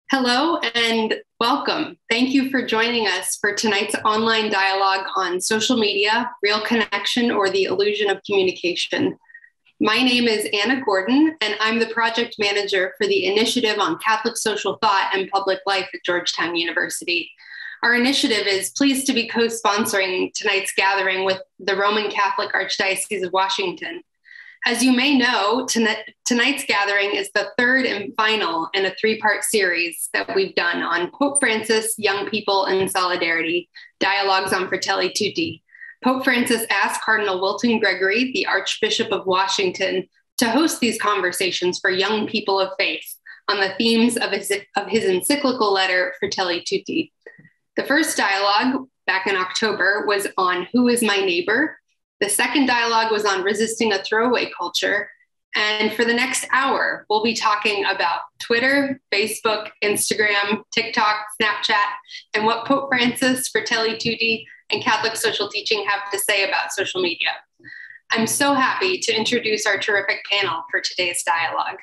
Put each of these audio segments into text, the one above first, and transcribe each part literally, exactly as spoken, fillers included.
Hello and welcome. Thank you for joining us for tonight's online dialogue on social media, real connection, or the illusion of communication. My name is Anna Gordon, and I'm the project manager for the Initiative on Catholic Social Thought and Public Life at Georgetown University. Our initiative is pleased to be co-sponsoring tonight's gathering with the Roman Catholic Archdiocese of Washington. As you may know, tonight, tonight's gathering is the third and final in a three-part series that we've done on Pope Francis, Young People, and Solidarity, Dialogues on Fratelli Tutti. Pope Francis asked Cardinal Wilton Gregory, the Archbishop of Washington, to host these conversations for young people of faith on the themes of his, of his encyclical letter, Fratelli Tutti. The first dialogue, back in October, was on Who is My Neighbor? The second dialogue was on resisting a throwaway culture. And for the next hour, we'll be talking about Twitter, Facebook, Instagram, TikTok, Snapchat, and what Pope Francis, Fratelli Tutti, and Catholic social teaching have to say about social media. I'm so happy to introduce our terrific panel for today's dialogue.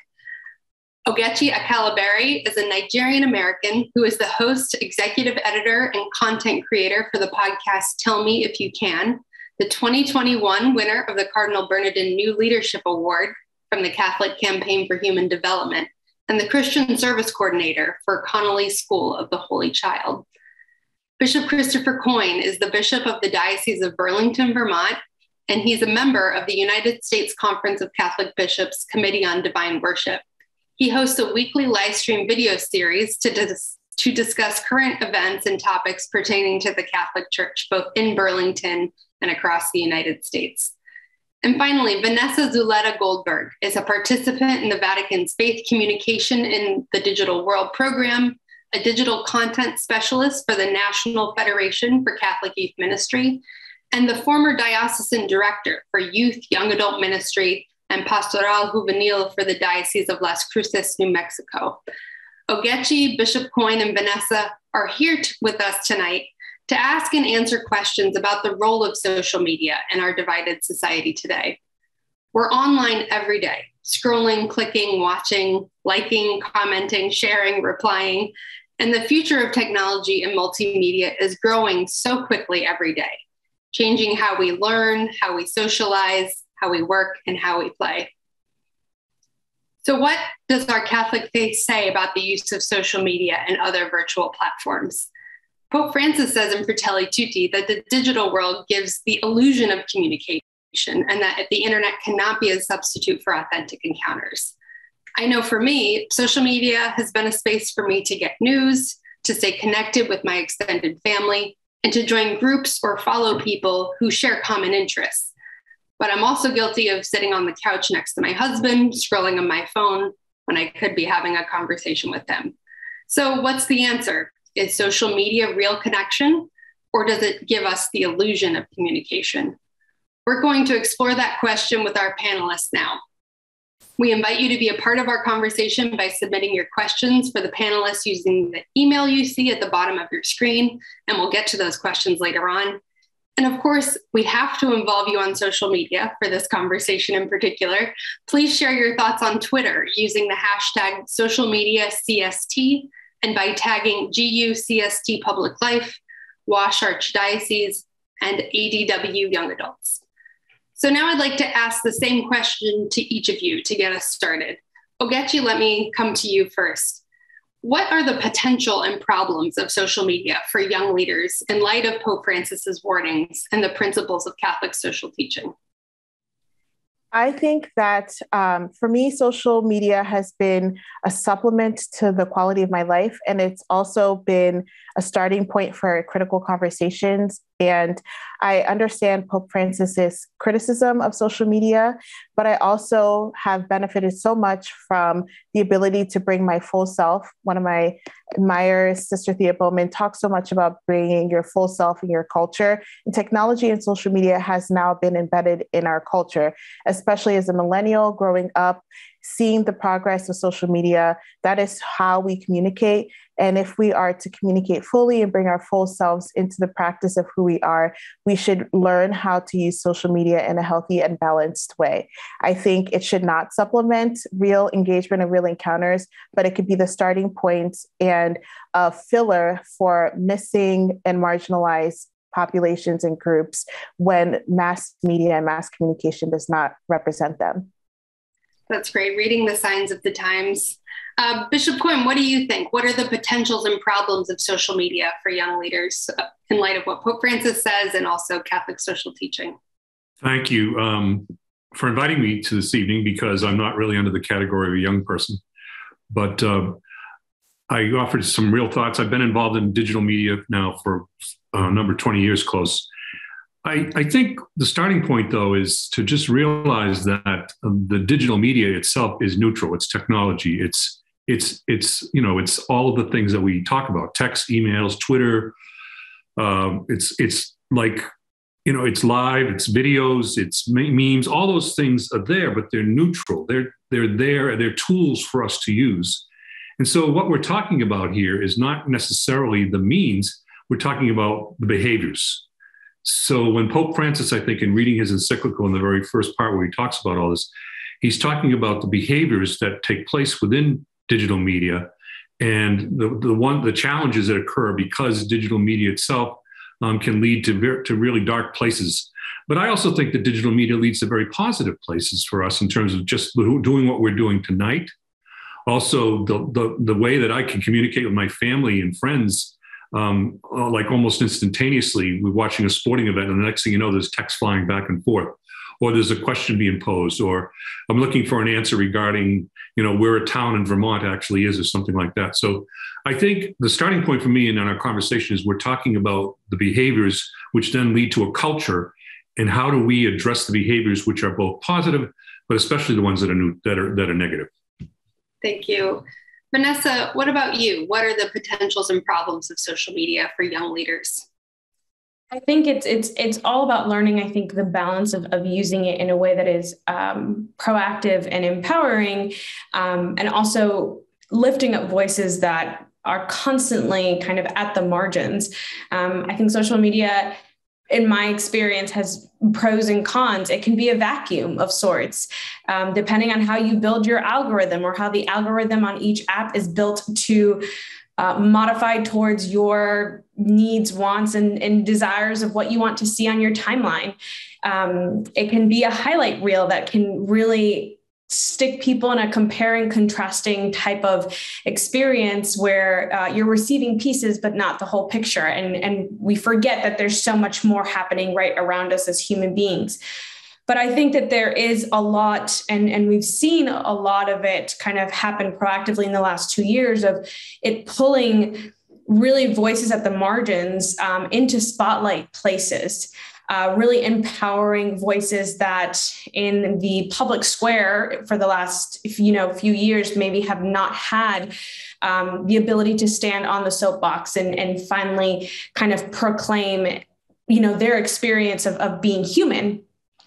Ogechi Akalaberi is a Nigerian-American who is the host, executive editor, and content creator for the podcast Tell Me If You Can, the twenty twenty-one winner of the Cardinal Bernardin New Leadership Award from the Catholic Campaign for Human Development, and the Christian Service Coordinator for Connolly School of the Holy Child. Bishop Christopher Coyne is the Bishop of the Diocese of Burlington, Vermont, and he's a member of the United States Conference of Catholic Bishops Committee on Divine Worship. He hosts a weekly live stream video series to, dis- to discuss current events and topics pertaining to the Catholic Church, both in Burlington and across the United States. And finally, Vanessa Zuleta Goldberg is a participant in the Vatican's Faith Communication in the Digital World program, a digital content specialist for the National Federation for Catholic Youth Ministry, and the former diocesan director for Youth, Young Adult Ministry, and Pastoral Juvenil for the Diocese of Las Cruces, New Mexico. Ogechi, Bishop Coyne, and Vanessa are here t- with us tonight to ask and answer questions about the role of social media in our divided society today. We're online every day, scrolling, clicking, watching, liking, commenting, sharing, replying, and the future of technology and multimedia is growing so quickly every day, changing how we learn, how we socialize, how we work, and how we play. So what does our Catholic faith say about the use of social media and other virtual platforms? Pope Francis says in Fratelli Tutti that the digital world gives the illusion of communication and that the internet cannot be a substitute for authentic encounters. I know for me, social media has been a space for me to get news, to stay connected with my extended family, and to join groups or follow people who share common interests. But I'm also guilty of sitting on the couch next to my husband, scrolling on my phone when I could be having a conversation with him. So what's the answer? Is social media real connection, or does it give us the illusion of communication? We're going to explore that question with our panelists now. We invite you to be a part of our conversation by submitting your questions for the panelists using the email you see at the bottom of your screen, and we'll get to those questions later on. And of course, we have to involve you on social media for this conversation in particular. Please share your thoughts on Twitter using the hashtag social media C S T and by tagging G U C S T Public Life, Wash Archdiocese, and A D W Young Adults. So now I'd like to ask the same question to each of you to get us started. Ogechi, let me come to you first. What are the potential and problems of social media for young leaders in light of Pope Francis's warnings and the principles of Catholic social teaching? I think that um, for me, social media has been a supplement to the quality of my life, and it's also been a starting point for critical conversations. And I understand Pope Francis's criticism of social media, but I also have benefited so much from the ability to bring my full self. One of my admirers, Sister Thea Bowman, talks so much about bringing your full self in your culture. And technology and social media has now been embedded in our culture, especially as a millennial growing up, seeing the progress of social media. That is how we communicate. And if we are to communicate fully and bring our full selves into the practice of who we are, we should learn how to use social media in a healthy and balanced way. I think it should not supplement real engagement and real encounters, but it could be the starting point and a filler for missing and marginalized populations and groups when mass media and mass communication does not represent them. That's great. Reading the signs of the times. Uh, Bishop Quinn, what do you think? What are the potentials and problems of social media for young leaders uh, in light of what Pope Francis says and also Catholic social teaching? Thank you um, for inviting me to this evening, because I'm not really under the category of a young person, but uh, I offered some real thoughts. I've been involved in digital media now for a number of twenty years close. I, I think the starting point, though, is to just realize that um, the digital media itself is neutral. It's technology. It's it's it's you know it's all of the things that we talk about: text, emails, Twitter. Um, it's it's like you know it's live. It's videos. It's memes. All those things are there, but they're neutral. They're they're there. They're tools for us to use. And so, what we're talking about here is not necessarily the means. We're talking about the behaviors. So when Pope Francis, I think, in reading his encyclical in the very first part where he talks about all this, he's talking about the behaviors that take place within digital media and the, the one the challenges that occur because digital media itself um, can lead to, ver- to really dark places. But I also think that digital media leads to very positive places for us in terms of just doing what we're doing tonight. Also, the, the, the way that I can communicate with my family and friends Um, like almost instantaneously. We're watching a sporting event, and the next thing you know, there's text flying back and forth, or there's a question being posed, or I'm looking for an answer regarding, you know, where a town in Vermont actually is, or something like that. So I think the starting point for me and in our conversation is we're talking about the behaviors which then lead to a culture, and how do we address the behaviors which are both positive, but especially the ones that are new, that are that are negative. Thank you. Vanessa, what about you? What are the potentials and problems of social media for young leaders? I think it's it's it's all about learning, I think, the balance of, of using it in a way that is um, proactive and empowering, um, and also lifting up voices that are constantly kind of at the margins. Um, I think social media, in my experience, has pros and cons. It can be a vacuum of sorts, um, depending on how you build your algorithm or how the algorithm on each app is built to uh, modify towards your needs, wants, and, and desires of what you want to see on your timeline. Um, it can be a highlight reel that can really stick people in a comparing, contrasting type of experience where uh, you're receiving pieces, but not the whole picture. And, and we forget that there's so much more happening right around us as human beings. But I think that there is a lot, and, and we've seen a lot of it kind of happen proactively in the last two years of it pulling really voices at the margins um, into spotlight places. Uh, really empowering voices that in the public square for the last, you know, few years maybe have not had um, the ability to stand on the soapbox and, and finally kind of proclaim, you know, their experience of, of being human.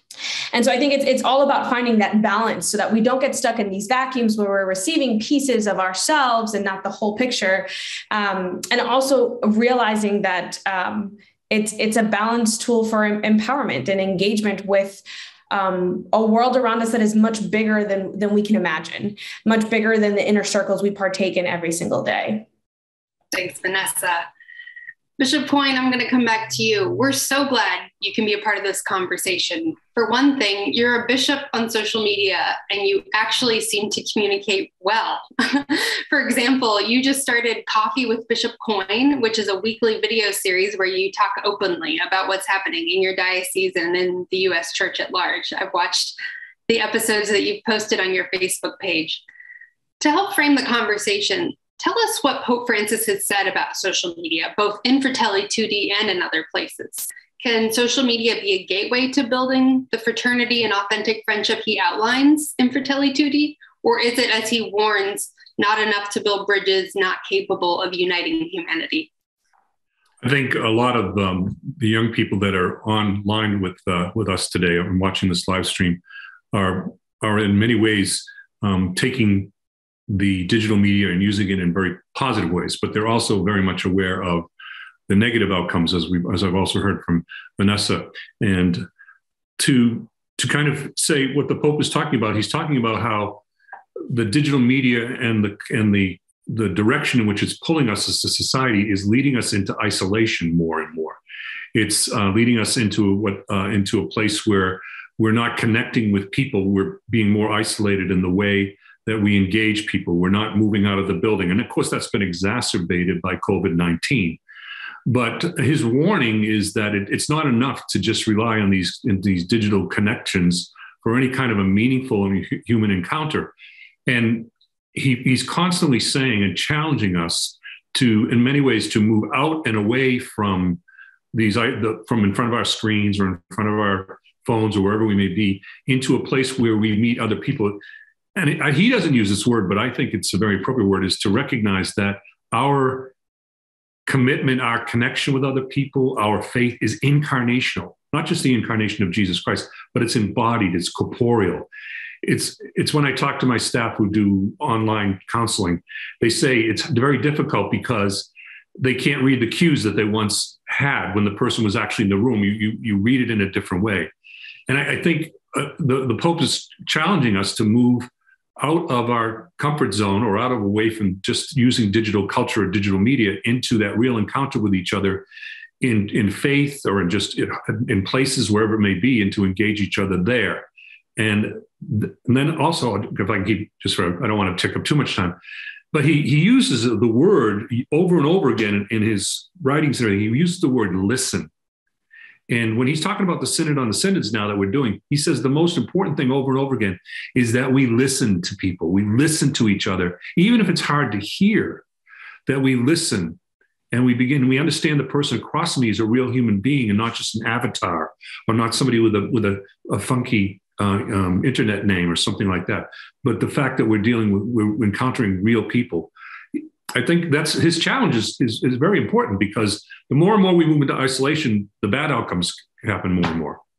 And so I think it's it's all about finding that balance so that we don't get stuck in these vacuums where we're receiving pieces of ourselves and not the whole picture. Um, and also realizing that um, It's it's a balanced tool for empowerment and engagement with um, a world around us that is much bigger than, than we can imagine, much bigger than the inner circles we partake in every single day. Thanks, Vanessa. Bishop Coyne, I'm going to come back to you. We're so glad you can be a part of this conversation. For one thing, you're a bishop on social media and you actually seem to communicate well. For example, you just started Coffee with Bishop Coyne, which is a weekly video series where you talk openly about what's happening in your diocese and in the U S Church at large. I've watched the episodes that you've posted on your Facebook page. To help frame the conversation, tell us what Pope Francis has said about social media, both in Fratelli Tutti and in other places. Can social media be a gateway to building the fraternity and authentic friendship he outlines in Fratelli Tutti? Or is it, as he warns, not enough to build bridges, not capable of uniting humanity? I think a lot of um, the young people that are online with uh, with us today and watching this live stream are, are in many ways um, taking the digital media and using it in very positive ways, but they're also very much aware of the negative outcomes, as we as I've also heard from Vanessa. And to to kind of say what the Pope is talking about, he's talking about how the digital media and the and the the direction in which it's pulling us as a society is leading us into isolation more and more. It's uh, leading us into what uh, into a place where we're not connecting with people. We're being more isolated in the way that we engage people. We're not moving out of the building. And of course, that's been exacerbated by COVID nineteen. But his warning is that it, it's not enough to just rely on these, these digital connections for any kind of a meaningful human encounter. And he, he's constantly saying and challenging us to, in many ways, to move out and away from these, the, from in front of our screens or in front of our phones or wherever we may be, into a place where we meet other people. And it, he doesn't use this word, but I think it's a very appropriate word, is to recognize that our commitment, our connection with other people, our faith is incarnational, not just the incarnation of Jesus Christ, but it's embodied, it's corporeal. It's, it's when I talk to my staff who do online counseling, they say it's very difficult because they can't read the cues that they once had when the person was actually in the room. You, you, you read it in a different way. And I, I think uh, the, the Pope is challenging us to move out of our comfort zone or out of away from just using digital culture or digital media into that real encounter with each other in, in faith or in just in, in places wherever it may be, and to engage each other there. And, th- and then also, if I can keep just for, I don't want to take up too much time, but he, he uses the word over and over again in, in his writings. He uses the word listen. And when he's talking about the synod on the synods now that we're doing, he says the most important thing over and over again is that we listen to people. We listen to each other, even if it's hard to hear, that we listen and we begin, we understand the person across me is a real human being and not just an avatar or not somebody with a, with a, a funky uh, um, internet name or something like that. But the fact that we're dealing with, we're encountering real people. I think that's his challenge is, is, is very important, because the more and more we move into isolation, the bad outcomes happen more and more.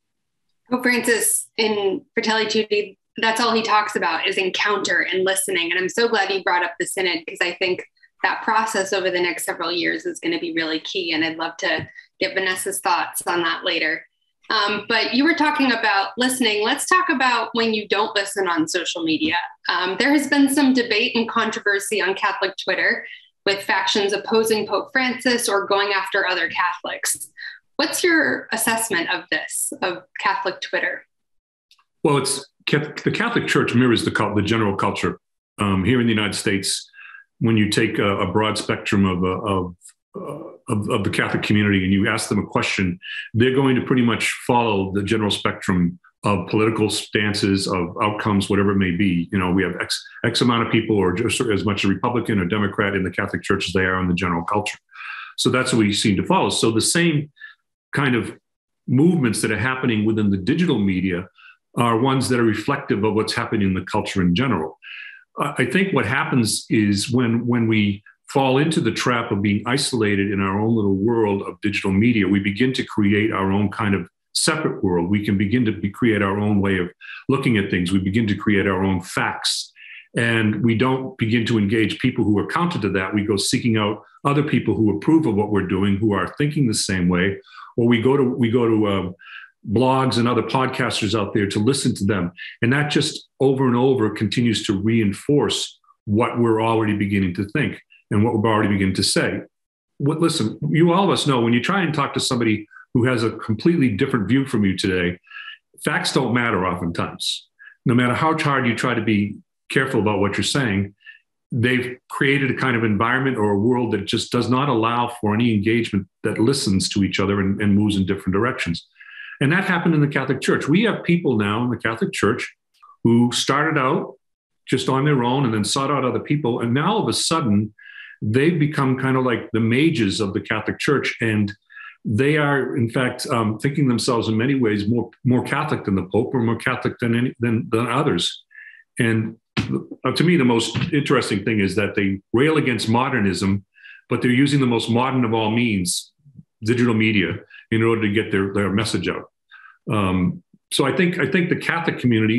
Pope Francis in Fratelli Tutti, that's all he talks about is encounter and listening. And I'm so glad you brought up the synod, because I think that process over the next several years is going to be really key. And I'd love to get Vanessa's thoughts on that later. Um, but you were talking about listening. Let's talk about when you don't listen on social media. Um, there has been some debate and controversy on Catholic Twitter with factions opposing Pope Francis or going after other Catholics. What's your assessment of this, of Catholic Twitter? Well, it's the Catholic Church mirrors the, the general culture. Um, here in the United States, when you take a, a broad spectrum of, of Uh, of, of the Catholic community and you ask them a question, they're going to pretty much follow the general spectrum of political stances, of outcomes, whatever it may be. You know, we have X, X amount of people, or just as much a Republican or Democrat in the Catholic Church as they are in the general culture. So that's what we seem to follow. So the same kind of movements that are happening within the digital media are ones that are reflective of what's happening in the culture in general. Uh, I think what happens is when, when we fall into the trap of being isolated in our own little world of digital media, we begin to create our own kind of separate world. We can begin to be, create our own way of looking at things. We begin to create our own facts. And we don't begin to engage people who are counter to that. We go seeking out other people who approve of what we're doing, who are thinking the same way. Or we go to, we go to uh, blogs and other podcasters out there to listen to them. And that just over and over continues to reinforce what we're already beginning to think and what we're already beginning to say. What, listen, you all of us know when you try and talk to somebody who has a completely different view from you today, facts don't matter oftentimes. No matter how hard you try to be careful about what you're saying, they've created a kind of environment or a world that just does not allow for any engagement that listens to each other and, and moves in different directions. And that happened in the Catholic Church. We have people now in the Catholic Church who started out just on their own and then sought out other people. And now all of a sudden, they've become kind of like the mages of the Catholic Church. And they are, in fact, um, thinking themselves in many ways more, more Catholic than the Pope or more Catholic than, any, than, than others. And uh, to me, the most interesting thing is that they rail against modernism, but they're using the most modern of all means, digital media, in order to get their, their message out. Um, so I think, I think the Catholic community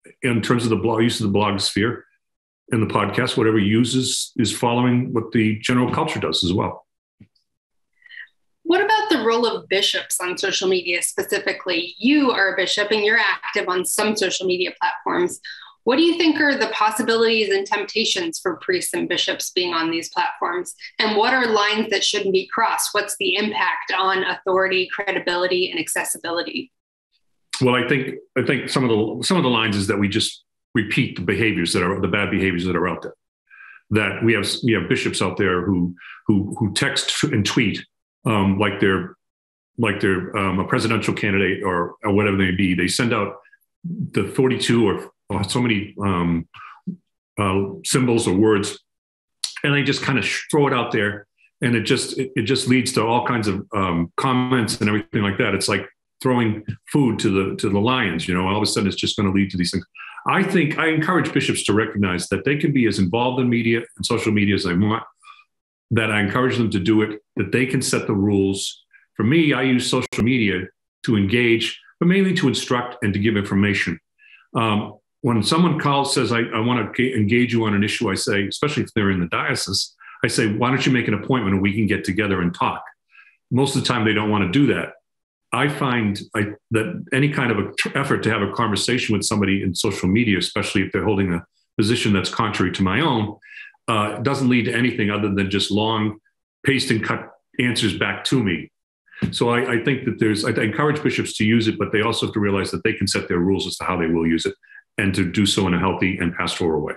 in terms of the blog, use of the blog sphere and the podcast, whatever he uses is following what the general culture does as well. What about the role of bishops on social media specifically? You are a bishop and you're active on some social media platforms. What do you think are the possibilities and temptations for priests and bishops being on these platforms? And what are lines that shouldn't be crossed? What's the impact on authority, credibility, and accessibility? Well, I think I think some of the some of the lines is that we just repeat the behaviors that are the bad behaviors that are out there. That we have we have bishops out there who who who text and tweet um, like they're like they're um, a presidential candidate or, or whatever they may be. They send out the forty-two or Oh, so many um, uh, symbols or words, and they just kind of throw it out there, and it just it, it just leads to all kinds of um, comments and everything like that. It's like throwing food to the to the lions, you know. All of a sudden, it's just going to lead to these things. I think I encourage bishops to recognize that they can be as involved in media and social media as they want. That I encourage them to do it. That they can set the rules. For me, I use social media to engage, but mainly to instruct and to give information. Um, When someone calls, says, I, I want to engage you on an issue, I say, especially if they're in the diocese, I say, why don't you make an appointment and we can get together and talk? Most of the time, they don't want to do that. I find I, that any kind of a tr- effort to have a conversation with somebody in social media, especially if they're holding a position that's contrary to my own, uh, doesn't lead to anything other than just long paste and cut answers back to me. So I, I think that there's, I encourage bishops to use it, but they also have to realize that they can set their rules as to how they will use it, and to do so in a healthy and pastoral way.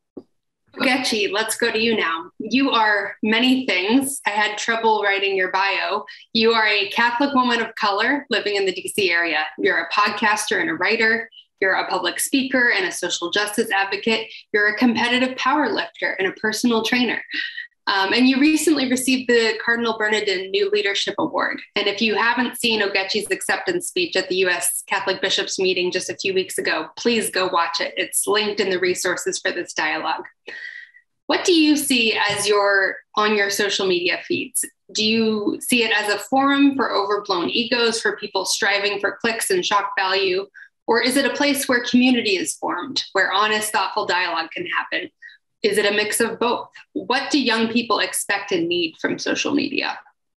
Getchy, let's go to you now. You are many things. I had trouble writing your bio. You are a Catholic woman of color living in the D C area. You're a podcaster and a writer. You're a public speaker and a social justice advocate. You're a competitive power lifter and a personal trainer. Um, and you recently received the Cardinal Bernardin New Leadership Award. And if you haven't seen Ogechi's acceptance speech at the U S Catholic Bishops meeting just a few weeks ago, please go watch it. It's linked in the resources for this dialogue. What do you see as your on your social media feeds? Do you see it as a forum for overblown egos, for people striving for clicks and shock value? Or is it a place where community is formed, where honest, thoughtful dialogue can happen? Is it a mix of both? What do young people expect and need from social media?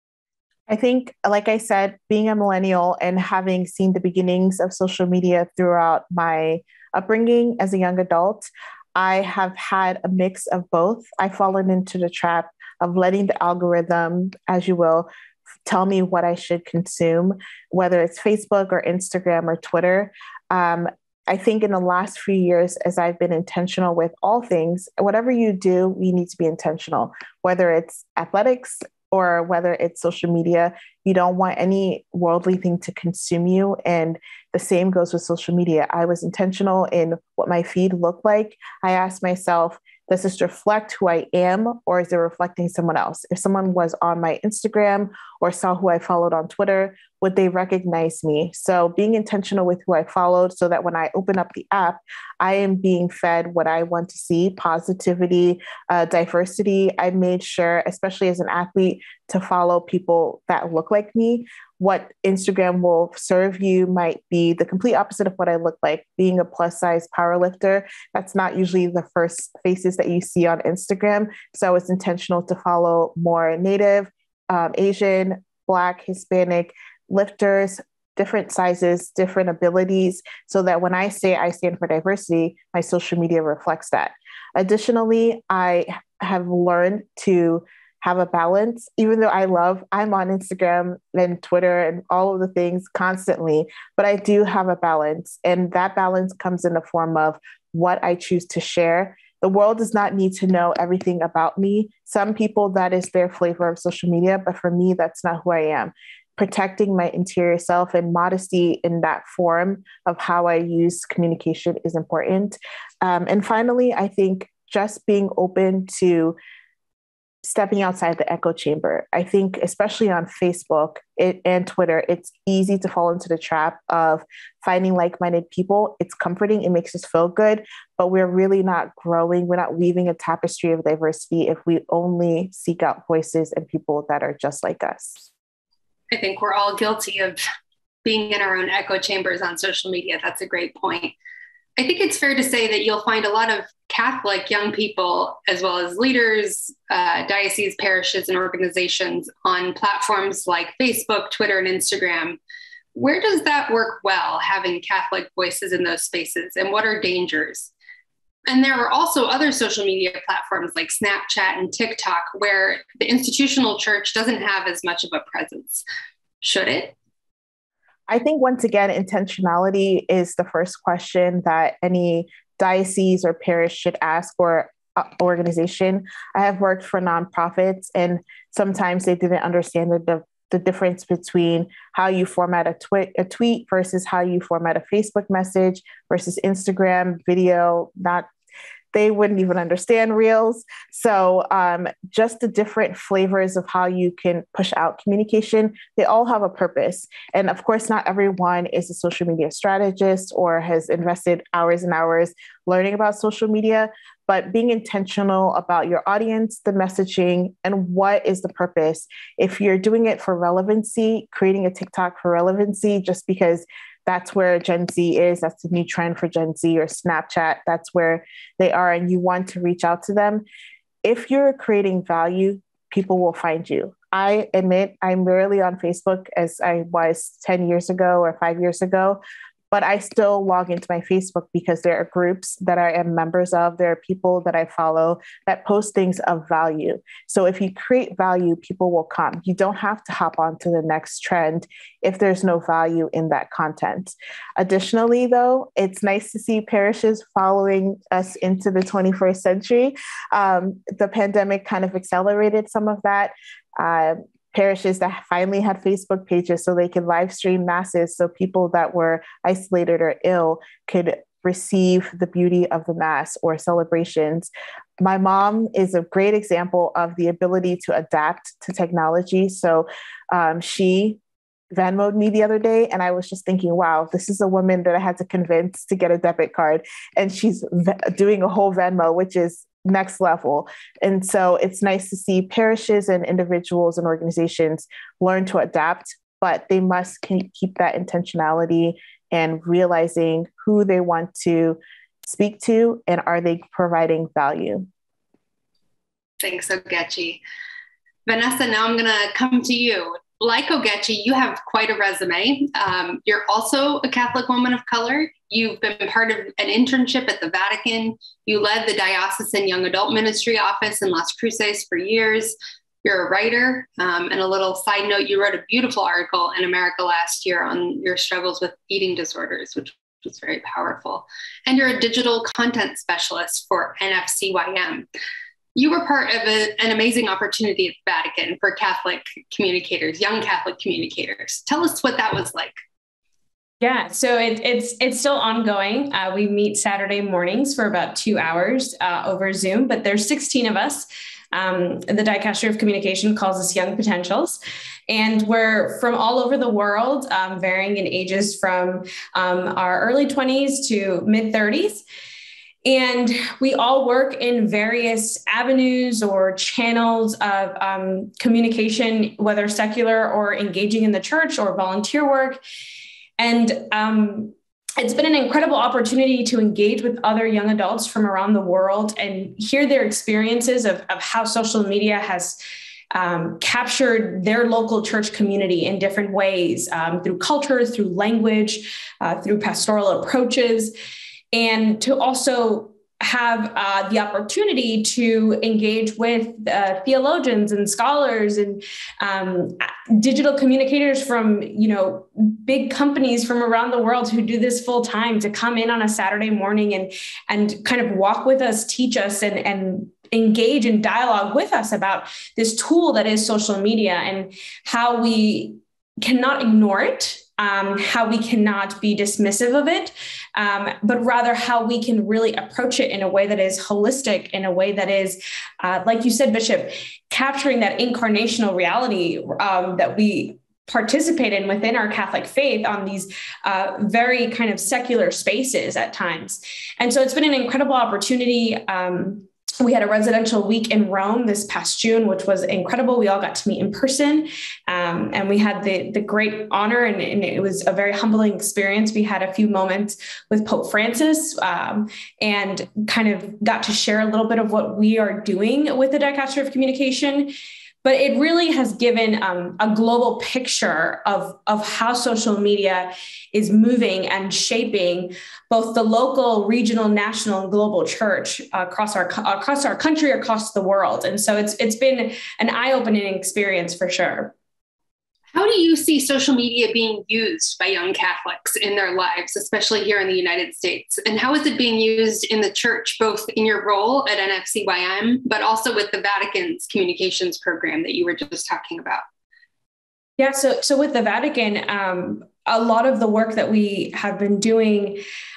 I think, like I said, being a millennial and having seen the beginnings of social media throughout my upbringing as a young adult, I have had a mix of both. I've fallen into the trap of letting the algorithm, as you will, tell me what I should consume, whether it's Facebook or Instagram or Twitter. Um, I think in the last few years, as I've been intentional with all things, whatever you do, you need to be intentional, whether it's athletics or whether it's social media. You don't want any worldly thing to consume you. And the same goes with social media. I was intentional in what my feed looked like. I asked myself, does this reflect who I am, or is it reflecting someone else? If someone was on my Instagram or saw who I followed on Twitter, would they recognize me? So being intentional with who I followed so that when I open up the app, I am being fed what I want to see, positivity, uh, diversity. I made sure, especially as an athlete, to follow people that look like me. What Instagram will serve you might be the complete opposite of what I look like. Being a plus size powerlifter, that's not usually the first faces that you see on Instagram. So it's intentional to follow more Native, um, Asian, Black, Hispanic lifters, different sizes, different abilities, so that when I say I stand for diversity, my social media reflects that. Additionally, I have learned to have a balance, even though I love, I'm on Instagram and Twitter and all of the things constantly, but I do have a balance. And that balance comes in the form of what I choose to share. The world does not need to know everything about me. Some people, that is their flavor of social media, but for me, that's not who I am. Protecting my interior self and modesty in that form of how I use communication is important. Um, and finally, I think just being open to stepping outside the echo chamber. I think especially on Facebook it, and Twitter, it's easy to fall into the trap of finding like-minded people. It's comforting. It makes us feel good, but we're really not growing. We're not weaving a tapestry of diversity if we only seek out voices and people that are just like us. I think we're all guilty of being in our own echo chambers on social media. That's a great point. I think it's fair to say that you'll find a lot of Catholic young people, as well as leaders, uh, dioceses, parishes, and organizations on platforms like Facebook, Twitter, and Instagram. Where does that work well, having Catholic voices in those spaces, and what are dangers? And there are also other social media platforms like Snapchat and TikTok, where the institutional church doesn't have as much of a presence. Should it? I think, once again, intentionality is the first question that any diocese or parish should ask, or uh, organization. I have worked for nonprofits, and sometimes they didn't understand the, the difference between how you format a, twi- a tweet versus how you format a Facebook message versus Instagram video. Not They wouldn't even understand Reels. So um, just the different flavors of how you can push out communication, they all have a purpose. And of course, not everyone is a social media strategist or has invested hours and hours learning about social media, but being intentional about your audience, the messaging, and what is the purpose. If you're doing it for relevancy, creating a TikTok for relevancy just because that's where Gen Z is, that's the new trend for Gen Z, or Snapchat, that's where they are, and you want to reach out to them. If you're creating value, people will find you. I admit I'm rarely on Facebook as I was ten years ago or five years ago, but I still log into my Facebook because there are groups that I am members of. There are people that I follow that post things of value. So if you create value, people will come. You don't have to hop on to the next trend if there's no value in that content. Additionally, though, it's nice to see parishes following us into the twenty-first century. Um, the pandemic kind of accelerated some of that. Uh, parishes that finally had Facebook pages so they could live stream masses, so people that were isolated or ill could receive the beauty of the mass or celebrations. My mom is a great example of the ability to adapt to technology. So um, she Venmo'd me the other day, and I was just thinking, wow, this is a woman that I had to convince to get a debit card, and she's v- doing a whole Venmo, which is next level. And so it's nice to see parishes and individuals and organizations learn to adapt, but they must keep that intentionality and realizing who they want to speak to and are they providing value. Thanks, Ogechi. Vanessa, now I'm going to come to you. Like Ogechi, you have quite a resume. Um, you're also a Catholic woman of color. You've been part of an internship at the Vatican. You led the Diocesan Young Adult Ministry Office in Las Cruces for years. You're a writer. Um, and a little side note, you wrote a beautiful article in America last year on your struggles with eating disorders, which was very powerful. And you're a digital content specialist for N F C Y M. You were part of a, an amazing opportunity at the Vatican for Catholic communicators, young Catholic communicators. Tell us what that was like. Yeah, so it, it's it's still ongoing. Uh, we meet Saturday mornings for about two hours uh, over Zoom, but there's sixteen of us. Um, the Dicastery of Communication calls us Young Potentials, and we're from all over the world, um, varying in ages from um, our early twenties to mid thirties. And we all work in various avenues or channels of um, communication, whether secular or engaging in the church or volunteer work. And um, it's been an incredible opportunity to engage with other young adults from around the world and hear their experiences of, of how social media has um, captured their local church community in different ways, um, through culture, through language, uh, through pastoral approaches. And to also have uh, the opportunity to engage with uh, theologians and scholars and um, digital communicators from, you know, big companies from around the world who do this full time, to come in on a Saturday morning and and kind of walk with us, teach us, and and engage in dialogue with us about this tool that is social media and how we cannot ignore it. Um, how we cannot be dismissive of it, um, but rather how we can really approach it in a way that is holistic, in a way that is, uh, like you said, Bishop, capturing that incarnational reality um, that we participate in within our Catholic faith on these uh, very kind of secular spaces at times. And so it's been an incredible opportunity um, we had a residential week in Rome this past June, which was incredible. We all got to meet in person, um, and we had the, the great honor, and, and it was a very humbling experience. We had a few moments with Pope Francis um, and kind of got to share a little bit of what we are doing with the Dicastery of Communication. But it really has given um, a global picture of, of how social media is moving and shaping both the local, regional, national, and global church uh, across our across our country, across the world. And so it's it's been an eye-opening experience for sure. How do you see social media being used by young Catholics in their lives, especially here in the United States? And how is it being used in the church, both in your role at N F C Y M, but also with the Vatican's communications program that you were just talking about? Yeah, so, so with the Vatican, um, a lot of the work that we have been doing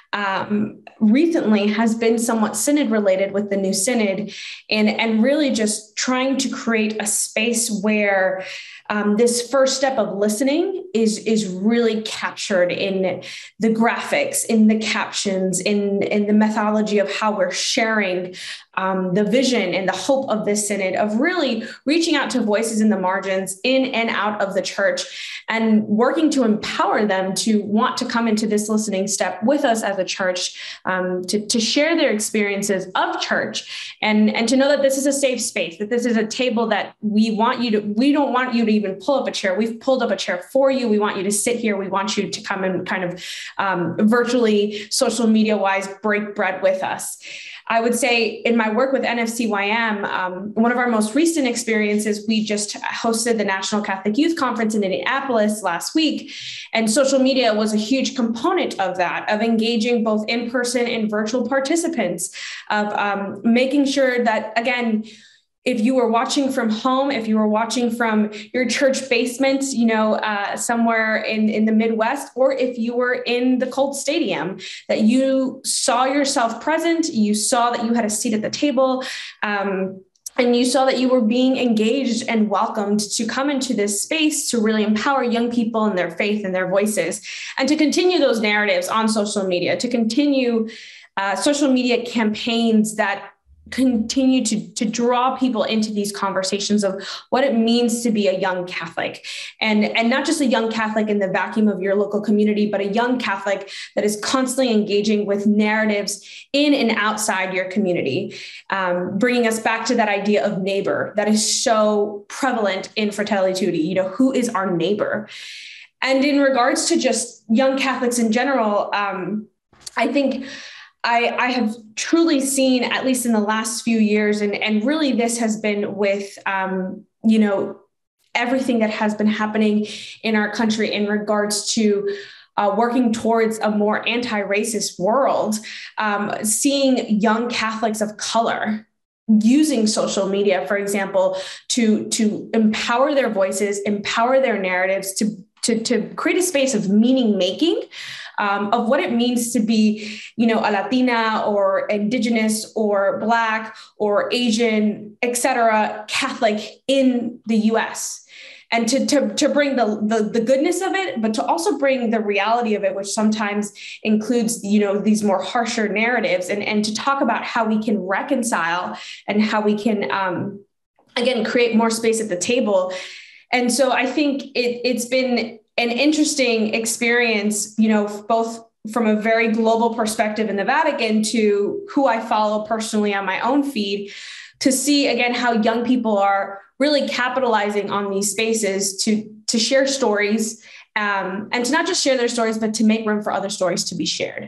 um, recently has been somewhat synod related with the new synod, and, and really just trying to create a space where Um, this first step of listening is, is really captured in the graphics, in the captions, in, in the methodology of how we're sharing um, the vision and the hope of this synod, of really reaching out to voices in the margins, in and out of the church, and working to empower them to want to come into this listening step with us as a church, um, to, to share their experiences of church, and, and to know that this is a safe space, that this is a table that we want you to, we don't want you to even pull up a chair. We've pulled up a chair for you. We want you to sit here. We want you to come and kind of um, virtually, social media wise, break bread with us. I would say in my work with N F C Y M, um, one of our most recent experiences, we just hosted the National Catholic Youth Conference in Indianapolis last week. And social media was a huge component of that, of engaging both in-person and virtual participants, of um, making sure that, again, if you were watching from home, if you were watching from your church basement, you know, uh, somewhere in, in the Midwest, or if you were in the Colt Stadium, that you saw yourself present, you saw that you had a seat at the table, um, and you saw that you were being engaged and welcomed to come into this space to really empower young people in their faith and their voices, and to continue those narratives on social media, to continue uh, social media campaigns that continue to, to draw people into these conversations of what it means to be a young Catholic, and, and not just a young Catholic in the vacuum of your local community, but a young Catholic that is constantly engaging with narratives in and outside your community, um, bringing us back to that idea of neighbor that is so prevalent in Fratelli Tutti. You know, who is our neighbor? And in regards to just young Catholics in general, um, I think I, I have truly seen, at least in the last few years, and, and really this has been with, um, you know, everything that has been happening in our country in regards to uh, working towards a more anti-racist world, um, seeing young Catholics of color using social media, for example, to, to empower their voices, empower their narratives, to, to, to create a space of meaning making, Um, of what it means to be, you know, a Latina or Indigenous or Black or Asian, et cetera, Catholic in the U S, and to, to, to bring the, the, the goodness of it, but to also bring the reality of it, which sometimes includes, you know, these more harsher narratives, and, and to talk about how we can reconcile and how we can, um, again, create more space at the table. And so I think it, it's been an interesting experience, you know, both from a very global perspective in the Vatican to who I follow personally on my own feed, to see, again, how young people are really capitalizing on these spaces to, to share stories, um, and to not just share their stories, but to make room for other stories to be shared.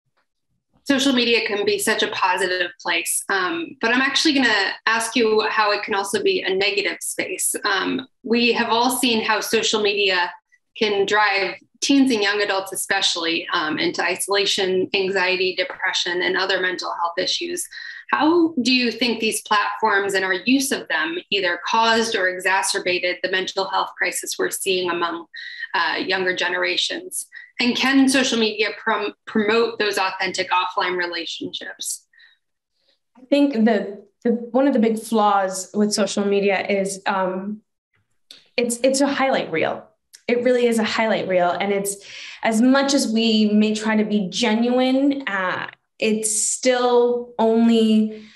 Social media can be such a positive place, um, but I'm actually going to ask you how it can also be a negative space. Um, we have all seen how social media can drive teens and young adults especially um, into isolation, anxiety, depression, and other mental health issues. How do you think these platforms and our use of them either caused or exacerbated the mental health crisis we're seeing among uh, younger generations? And can social media prom- promote those authentic offline relationships? I think the, the one of the big flaws with social media is um, it's it's a highlight reel. It really is a highlight reel. And it's, as much as we may try to be genuine, uh, it's still only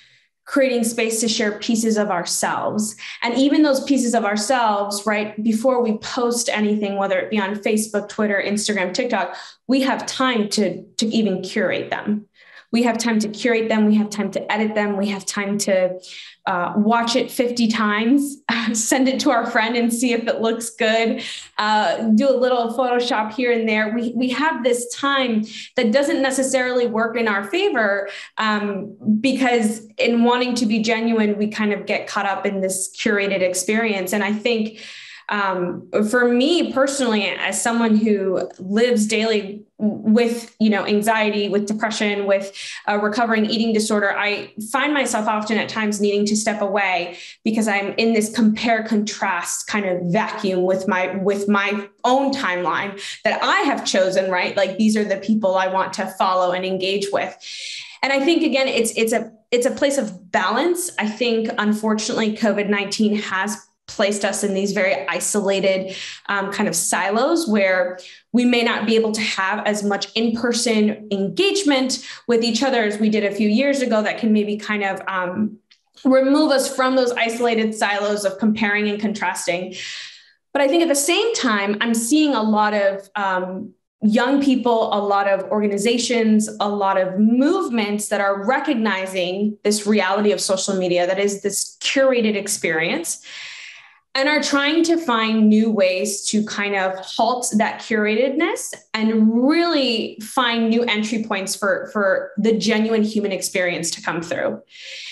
creating space to share pieces of ourselves. And even those pieces of ourselves, right, before we post anything, whether it be on Facebook, Twitter, Instagram, TikTok, we have time to, to even curate them. We have time to curate them. We have time to edit them. We have time to uh, watch it fifty times, send it to our friend and see if it looks good, uh, do a little Photoshop here and there. We, we have this time that doesn't necessarily work in our favor um, because in wanting to be genuine, we kind of get caught up in this curated experience. And I think Um, for me personally, as someone who lives daily with, you know, anxiety, with depression, with a recovering eating disorder, I find myself often at times needing to step away because I'm in this compare contrast kind of vacuum with my, with my own timeline that I have chosen, right? Like these are the people I want to follow and engage with. And I think, again, it's, it's a, it's a place of balance. I think, unfortunately, COVID nineteen has placed us in these very isolated um, kind of silos where we may not be able to have as much in-person engagement with each other as we did a few years ago that can maybe kind of um, remove us from those isolated silos of comparing and contrasting. But I think at the same time, I'm seeing a lot of um, young people, a lot of organizations, a lot of movements that are recognizing this reality of social media that is this curated experience, and are trying to find new ways to kind of halt that curatedness and really find new entry points for, for the genuine human experience to come through.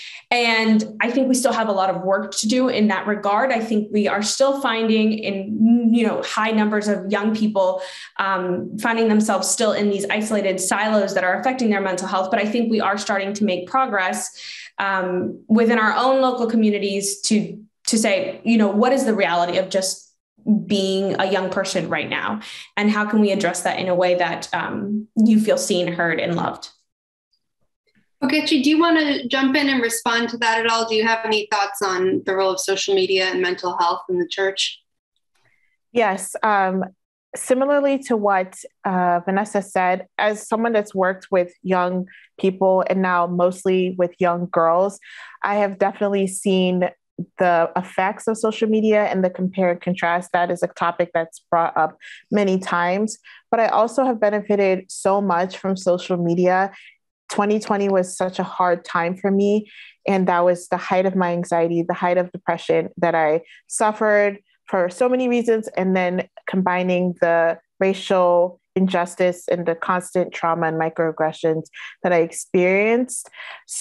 And I think we still have a lot of work to do in that regard. I think we are still finding in, you know, high numbers of young people um, finding themselves still in these isolated silos that are affecting their mental health. But I think we are starting to make progress um, within our own local communities to to say, you know, what is the reality of just being a young person right now? And how can we address that in a way that um, you feel seen, heard, and loved? Ogechi, do you want to jump in and respond to that at all? Do you have any thoughts on the role of social media and mental health in the church? Yes. Um, similarly to what uh, Vanessa said, as someone that's worked with young people and now mostly with young girls, I have definitely seen the effects of social media and the compare and contrast. That is a topic that's brought up many times, but I also have benefited so much from social media. twenty twenty was such a hard time for me. And that was the height of my anxiety, the height of depression that I suffered for so many reasons. And then combining the racial injustice and the constant trauma and microaggressions that I experienced.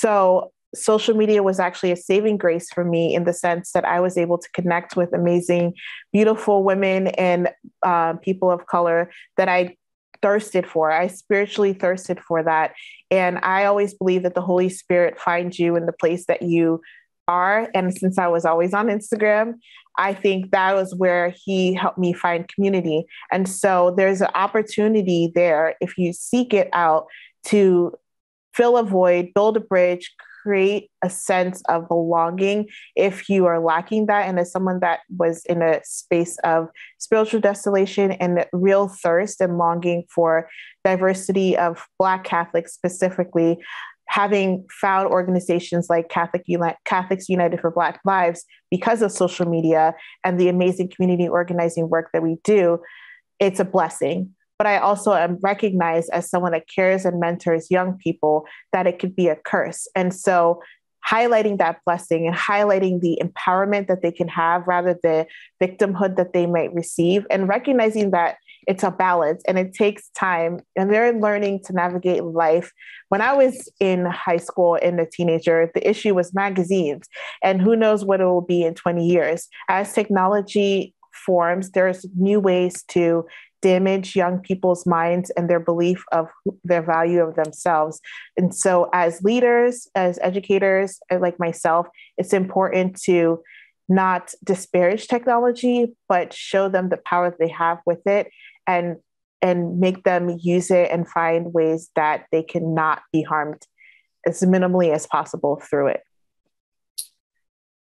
So social media was actually a saving grace for me in the sense that I was able to connect with amazing, beautiful women and uh, people of color that I thirsted for. I spiritually thirsted for that. And I always believe that the Holy Spirit finds you in the place that you are. And since I was always on Instagram, I think that was where he helped me find community. And so there's an opportunity there if you seek it out to fill a void, build a bridge, create a sense of belonging if you are lacking that. And as someone that was in a space of spiritual desolation and real thirst and longing for diversity of Black Catholics specifically, having found organizations like Catholic Uni- Catholics United for Black Lives because of social media and the amazing community organizing work that we do, it's a blessing. But I also am recognized as someone that cares and mentors young people that it could be a curse. And so highlighting that blessing and highlighting the empowerment that they can have rather than victimhood that they might receive, and recognizing that it's a balance and it takes time and they're learning to navigate life. When I was in high school and a teenager, the issue was magazines, and who knows what it will be in twenty years. As technology forms, there's new ways to damage young people's minds and their belief of their value of themselves. And so as leaders, as educators, like myself, it's important to not disparage technology, but show them the power that they have with it and, and make them use it and find ways that they cannot be harmed as minimally as possible through it.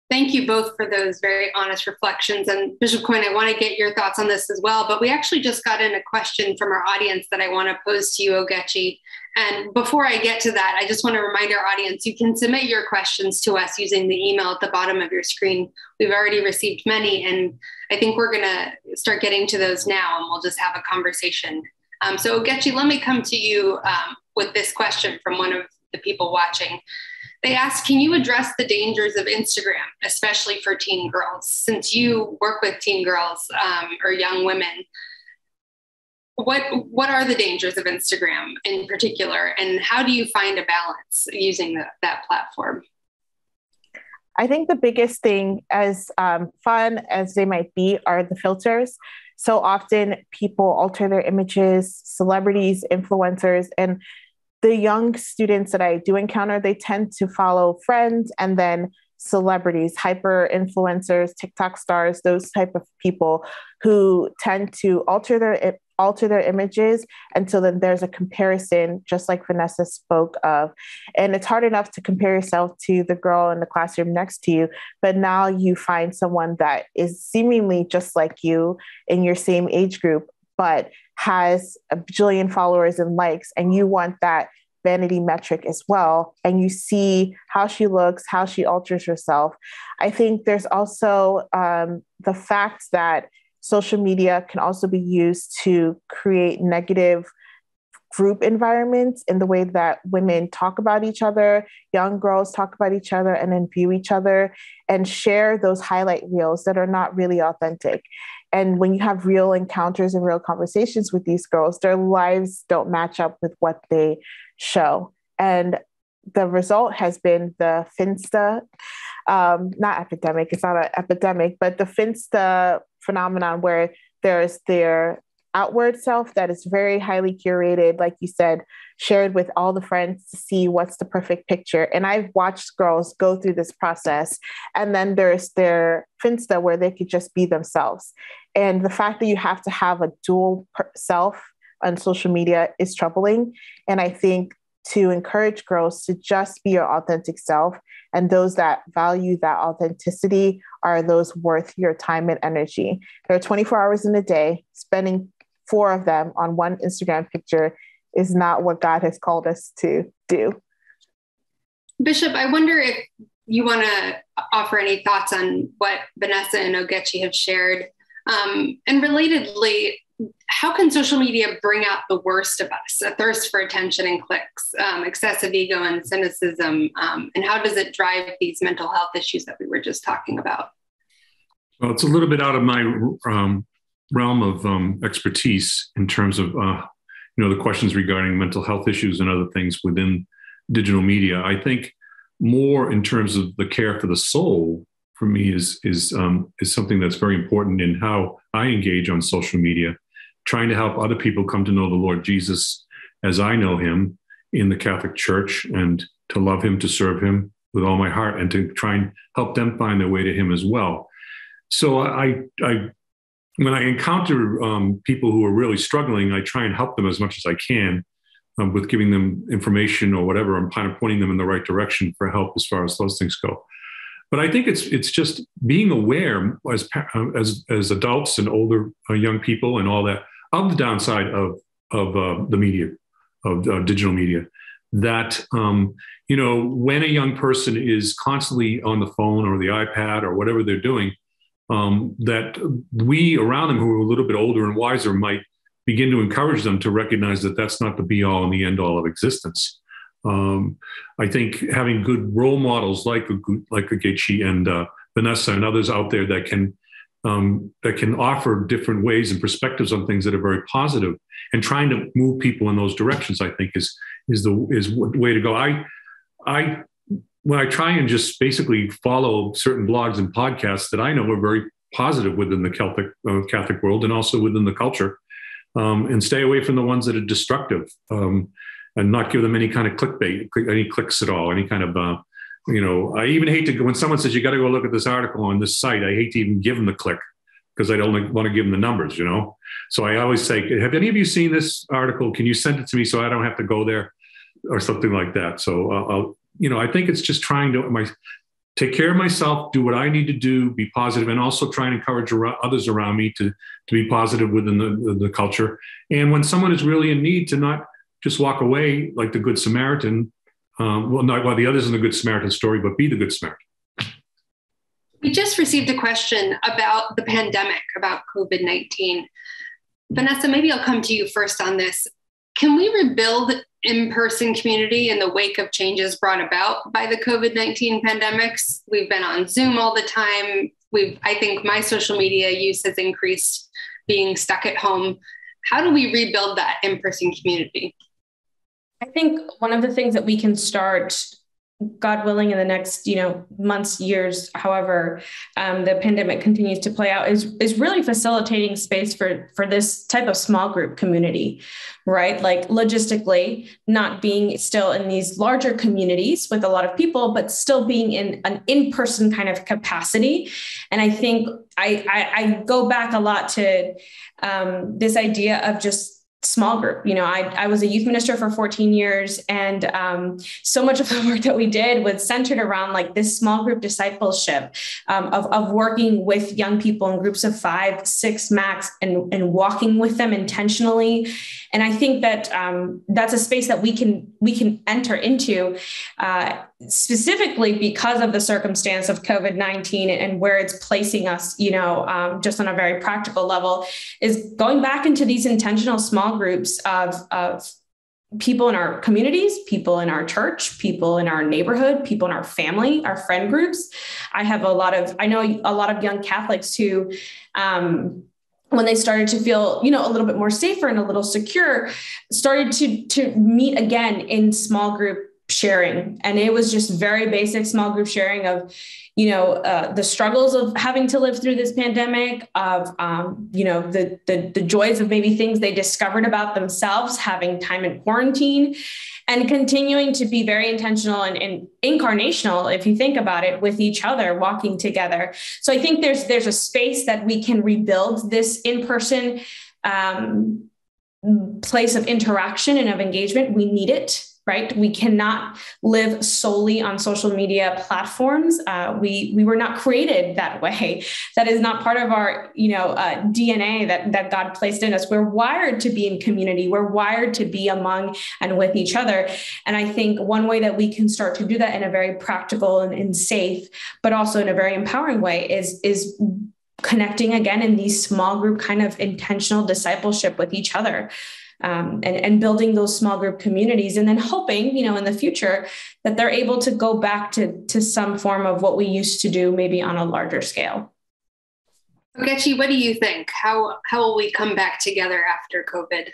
Thank you both for those very honest reflections. And Bishop Coyne, I want to get your thoughts on this as well, but we actually just got in a question from our audience that I want to pose to you, Ogechi. And before I get to that, I just want to remind our audience, you can submit your questions to us using the email at the bottom of your screen. We've already received many, and I think we're going to start getting to those now, and we'll just have a conversation. Um, so Ogechi, let me come to you um, with this question from one of the people watching. They asked, can you address the dangers of Instagram, especially for teen girls? Since you work with teen girls um, or young women, what, what are the dangers of Instagram in particular, and how do you find a balance using the, that platform? I think the biggest thing, as um, fun as they might be, are the filters. So often people alter their images, celebrities, influencers, and the young students that I do encounter, they tend to follow friends and then celebrities, hyper influencers, TikTok stars, those type of people who tend to alter their alter their images. And so then there's a comparison, just like Vanessa spoke of. And it's hard enough to compare yourself to the girl in the classroom next to you, but now you find someone that is seemingly just like you in your same age group, but has a bajillion followers and likes, and you want that vanity metric as well. And you see how she looks, how she alters herself. I think there's also um, the fact that social media can also be used to create negative group environments in the way that women talk about each other, young girls talk about each other and then view each other and share those highlight reels that are not really authentic. And when you have real encounters and real conversations with these girls, their lives don't match up with what they show. And the result has been the Finsta, um, not epidemic, it's not an epidemic, but the Finsta phenomenon where there's their outward self that is very highly curated, like you said, shared with all the friends to see what's the perfect picture. And I've watched girls go through this process. And then there's their Finsta where they could just be themselves. And the fact that you have to have a dual per- self on social media is troubling. And I think to encourage girls to just be your authentic self, and those that value that authenticity are those worth your time and energy. There are twenty-four hours in a day. Spending four of them on one Instagram picture is not what God has called us to do. Bishop, I wonder if you want to offer any thoughts on what Vanessa and Ogechi have shared. Um, and relatedly, how can social media bring out the worst of us, a thirst for attention and clicks, um, excessive ego and cynicism? Um, and how does it drive these mental health issues that we were just talking about? Well, it's a little bit out of my um, realm of um, expertise in terms of, uh, you know, the questions regarding mental health issues and other things within digital media. I think more in terms of the care for the soul, for me, is is um, is something that's very important in how I engage on social media, trying to help other people come to know the Lord Jesus as I know him in the Catholic Church, and to love him, to serve him with all my heart, and to try and help them find their way to him as well. So I, I when I encounter um, people who are really struggling, I try and help them as much as I can um, with giving them information or whatever. I'm kind of pointing them in the right direction for help as far as those things go. But I think it's it's just being aware as as as adults and older uh, young people and all that of the downside of of uh, the media, of uh, digital media. That um, you know, when a young person is constantly on the phone or the iPad or whatever they're doing, um, that we around them who are a little bit older and wiser might begin to encourage them to recognize that that's not the be all and the end all of existence. Um, I think having good role models like like Ogechi and uh, Vanessa and others out there that can um, that can offer different ways and perspectives on things that are very positive, and trying to move people in those directions, I think is is the is the way to go. I I when I try and just basically follow certain blogs and podcasts that I know are very positive within the Celtic uh, Catholic world and also within the culture, um, and stay away from the ones that are destructive. Um, and not give them any kind of clickbait, any clicks at all, any kind of, uh, you know, I even hate to go, when someone says, you got to go look at this article on this site, I hate to even give them the click because I don't want to give them the numbers, you know? So I always say, have any of you seen this article? Can you send it to me so I don't have to go there or something like that? So, uh, I'll, you know, I think it's just trying to, my, take care of myself, do what I need to do, be positive, and also try and encourage others around me to, to be positive within the, the, the culture. And when someone is really in need, to not just walk away like the Good Samaritan. Um, well, not while the others in the Good Samaritan story, but be the Good Samaritan. We just received a question about the pandemic, about COVID nineteen. Vanessa, maybe I'll come to you first on this. Can we rebuild in-person community in the wake of changes brought about by the COVID nineteen pandemics? We've been on Zoom all the time. We've, I think my social media use has increased being stuck at home. How do we rebuild that in-person community? I think one of the things that we can start, God willing, in the next, you know, months, years, however, um, the pandemic continues to play out, is is really facilitating space for for this type of small group community, right? Like logistically, not being still in these larger communities with a lot of people, but still being in an in-person kind of capacity. And I think I I, I go back a lot to um, this idea of just small group. You know, I, I was a youth minister for fourteen years, and um, so much of the work that we did was centered around like this small group discipleship um, of, of working with young people in groups of five, six max, and, and walking with them intentionally. And I think that um, that's a space that we can we can enter into uh, specifically because of the circumstance of COVID nineteen and where it's placing us, you know, um, just on a very practical level, is going back into these intentional small groups of, of people in our communities, people in our church, people in our neighborhood, people in our family, our friend groups. I have a lot of, I know a lot of young Catholics who, um, when they started to feel, you know, a little bit more safer and a little secure, started to, to meet again in small group sharing. And it was just very basic small group sharing of, you know, uh, the struggles of having to live through this pandemic, of, um, you know, the, the, the joys of maybe things they discovered about themselves, having time in quarantine, and continuing to be very intentional and, and incarnational, if you think about it, with each other, walking together. So I think there's, there's a space that we can rebuild this in-person um, place of interaction and of engagement. We need it. Right? We cannot live solely on social media platforms. Uh, we we were not created that way. That is not part of our, you know, uh, D N A that, that God placed in us. We're wired to be in community. We're wired to be among and with each other. And I think one way that we can start to do that in a very practical and, and safe, but also in a very empowering way is, is connecting again in these small group kind of intentional discipleship with each other. Um, and, and building those small group communities, and then hoping, you know, in the future that they're able to go back to, to some form of what we used to do, maybe on a larger scale. Ogechi, what do you think? How, how will we come back together after COVID?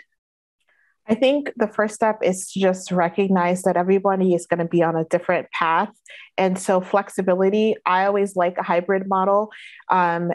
I think the first step is to just recognize that everybody is going to be on a different path. And so flexibility, I always like a hybrid model. Um,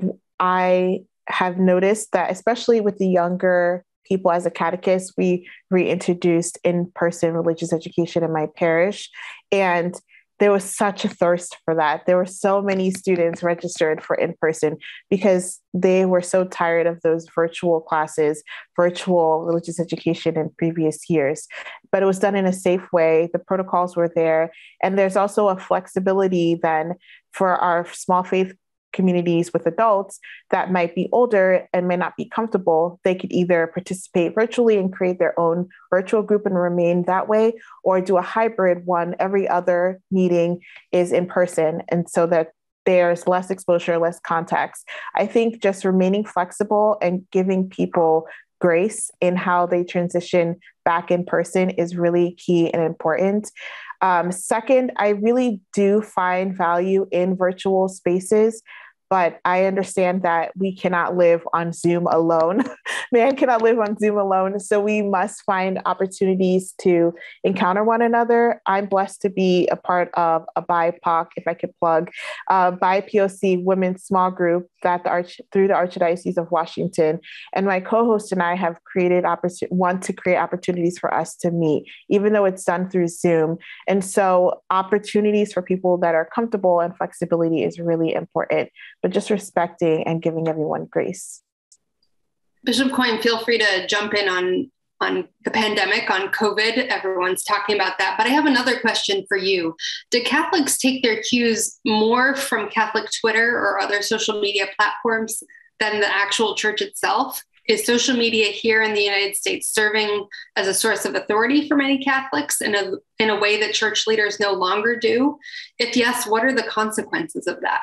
I have noticed that, especially with the younger people, as a catechist, we reintroduced in-person religious education in my parish. And there was such a thirst for that. There were so many students registered for in-person because they were so tired of those virtual classes, virtual religious education in previous years. But it was done in a safe way. The protocols were there. And there's also a flexibility then for our small faith communities with adults that might be older and may not be comfortable. They could either participate virtually and create their own virtual group and remain that way, or do a hybrid one. Every other meeting is in person, and so that there's less exposure, less contacts. I think just remaining flexible and giving people grace in how they transition back in person is really key and important. Um, second, I really do find value in virtual spaces, but I understand that we cannot live on Zoom alone. Man cannot live on Zoom alone. So we must find opportunities to encounter one another. I'm blessed to be a part of a B I P O C, if I could plug, uh, B I P O C women's small group that the Arch through the Archdiocese of Washington. And my co-host and I have created, oppor- want to create opportunities for us to meet, even though it's done through Zoom. And so opportunities for people that are comfortable and flexibility is really important, but just respecting and giving everyone grace. Bishop Coyne, feel free to jump in on on the pandemic, on COVID. Everyone's talking about that. But I have another question for you. Do Catholics take their cues more from Catholic Twitter or other social media platforms than the actual church itself? Is social media here in the United States serving as a source of authority for many Catholics in a, in a way that church leaders no longer do? If yes, what are the consequences of that?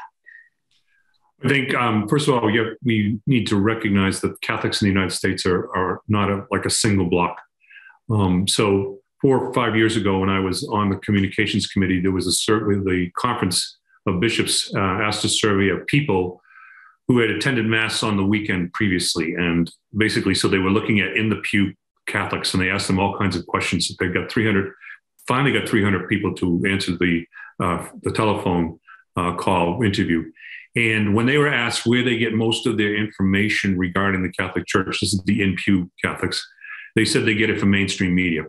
I think, um, first of all, we, have, we need to recognize that Catholics in the United States are, are not a, like a single block. Um, so four or five years ago, when I was on the communications committee, there was a survey, the Conference of Bishops uh, asked a survey of people who had attended Mass on the weekend previously. And basically, so they were looking at in the pew Catholics, and they asked them all kinds of questions. They got three hundred, finally got three hundred people to answer the, uh, the telephone uh, call interview. And when they were asked where they get most of their information regarding the Catholic Church, this is the in-pew Catholics, they said they get it from mainstream media.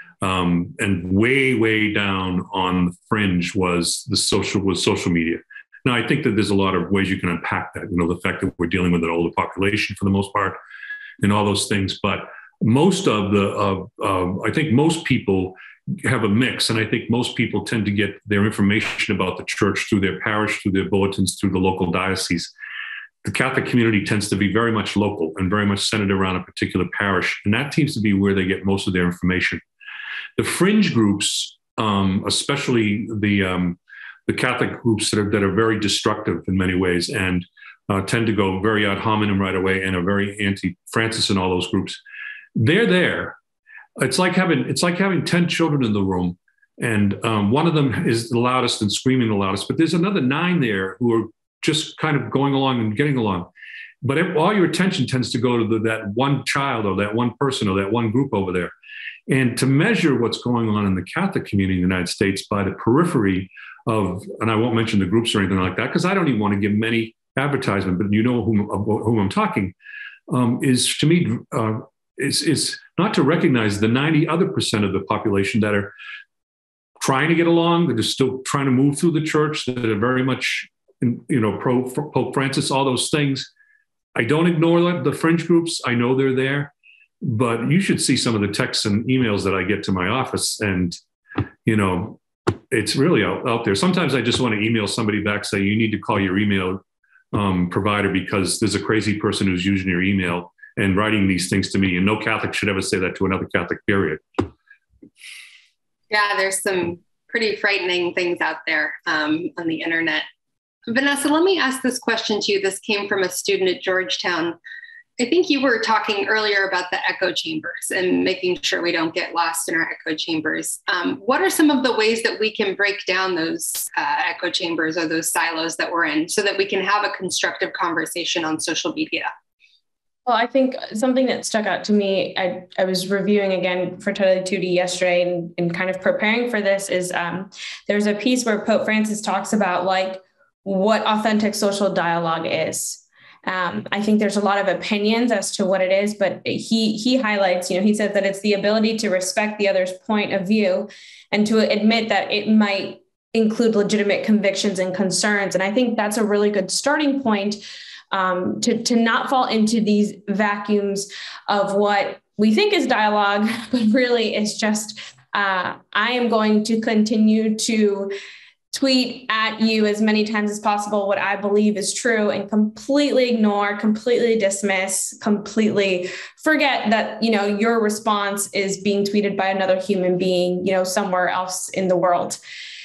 Um, and way, way down on the fringe was the social was social media. Now, I think that there's a lot of ways you can unpack that, you know, the fact that we're dealing with an older population for the most part and all those things. But most of the, uh, uh, I think most people have a mix. And I think most people tend to get their information about the church through their parish, through their bulletins, through the local diocese. The Catholic community tends to be very much local and very much centered around a particular parish. And that seems to be where they get most of their information. The fringe groups, um, especially the, um, the Catholic groups that are, that are very destructive in many ways and uh, tend to go very ad hominem right away and are very anti-Francis in all those groups. They're there. It's like having it's like having ten children in the room, and um, one of them is the loudest and screaming the loudest, but there's another nine there who are just kind of going along and getting along. But if, all your attention tends to go to the, that one child or that one person or that one group over there. And to measure what's going on in the Catholic community in the United States by the periphery of, and I won't mention the groups or anything like that, because I don't even want to give many advertisement, but you know whom, whom I'm talking, um, is to me, uh, is, is not to recognize the ninety other percent of the population that are trying to get along, that are still trying to move through the church, that are very much, you know, pro Pope Francis, all those things. I don't ignore the fringe groups. I know they're there, but you should see some of the texts and emails that I get to my office, and, you know, it's really out, out there. Sometimes I just want to email somebody back, say, you need to call your email um, provider because there's a crazy person who's using your email and writing these things to me. And no Catholic should ever say that to another Catholic, period. Yeah, there's some pretty frightening things out there um, on the internet. Vanessa, let me ask this question to you. This came from a student at Georgetown. I think you were talking earlier about the echo chambers and making sure we don't get lost in our echo chambers. Um, what are some of the ways that we can break down those uh, echo chambers or those silos that we're in so that we can have a constructive conversation on social media? Well, I think something that stuck out to me, I, I was reviewing again Fratelli Tutti yesterday and, and kind of preparing for this is um, there's a piece where Pope Francis talks about like what authentic social dialogue is. Um, I think there's a lot of opinions as to what it is, but he he highlights, you know, he says that it's the ability to respect the other's point of view and to admit that it might include legitimate convictions and concerns. And I think that's a really good starting point um, to, to not fall into these vacuums of what we think is dialogue, but really it's just, uh, I am going to continue to tweet at you as many times as possible what I believe is true and completely ignore, completely dismiss, completely forget that, you know, your response is being tweeted by another human being, you know, somewhere else in the world.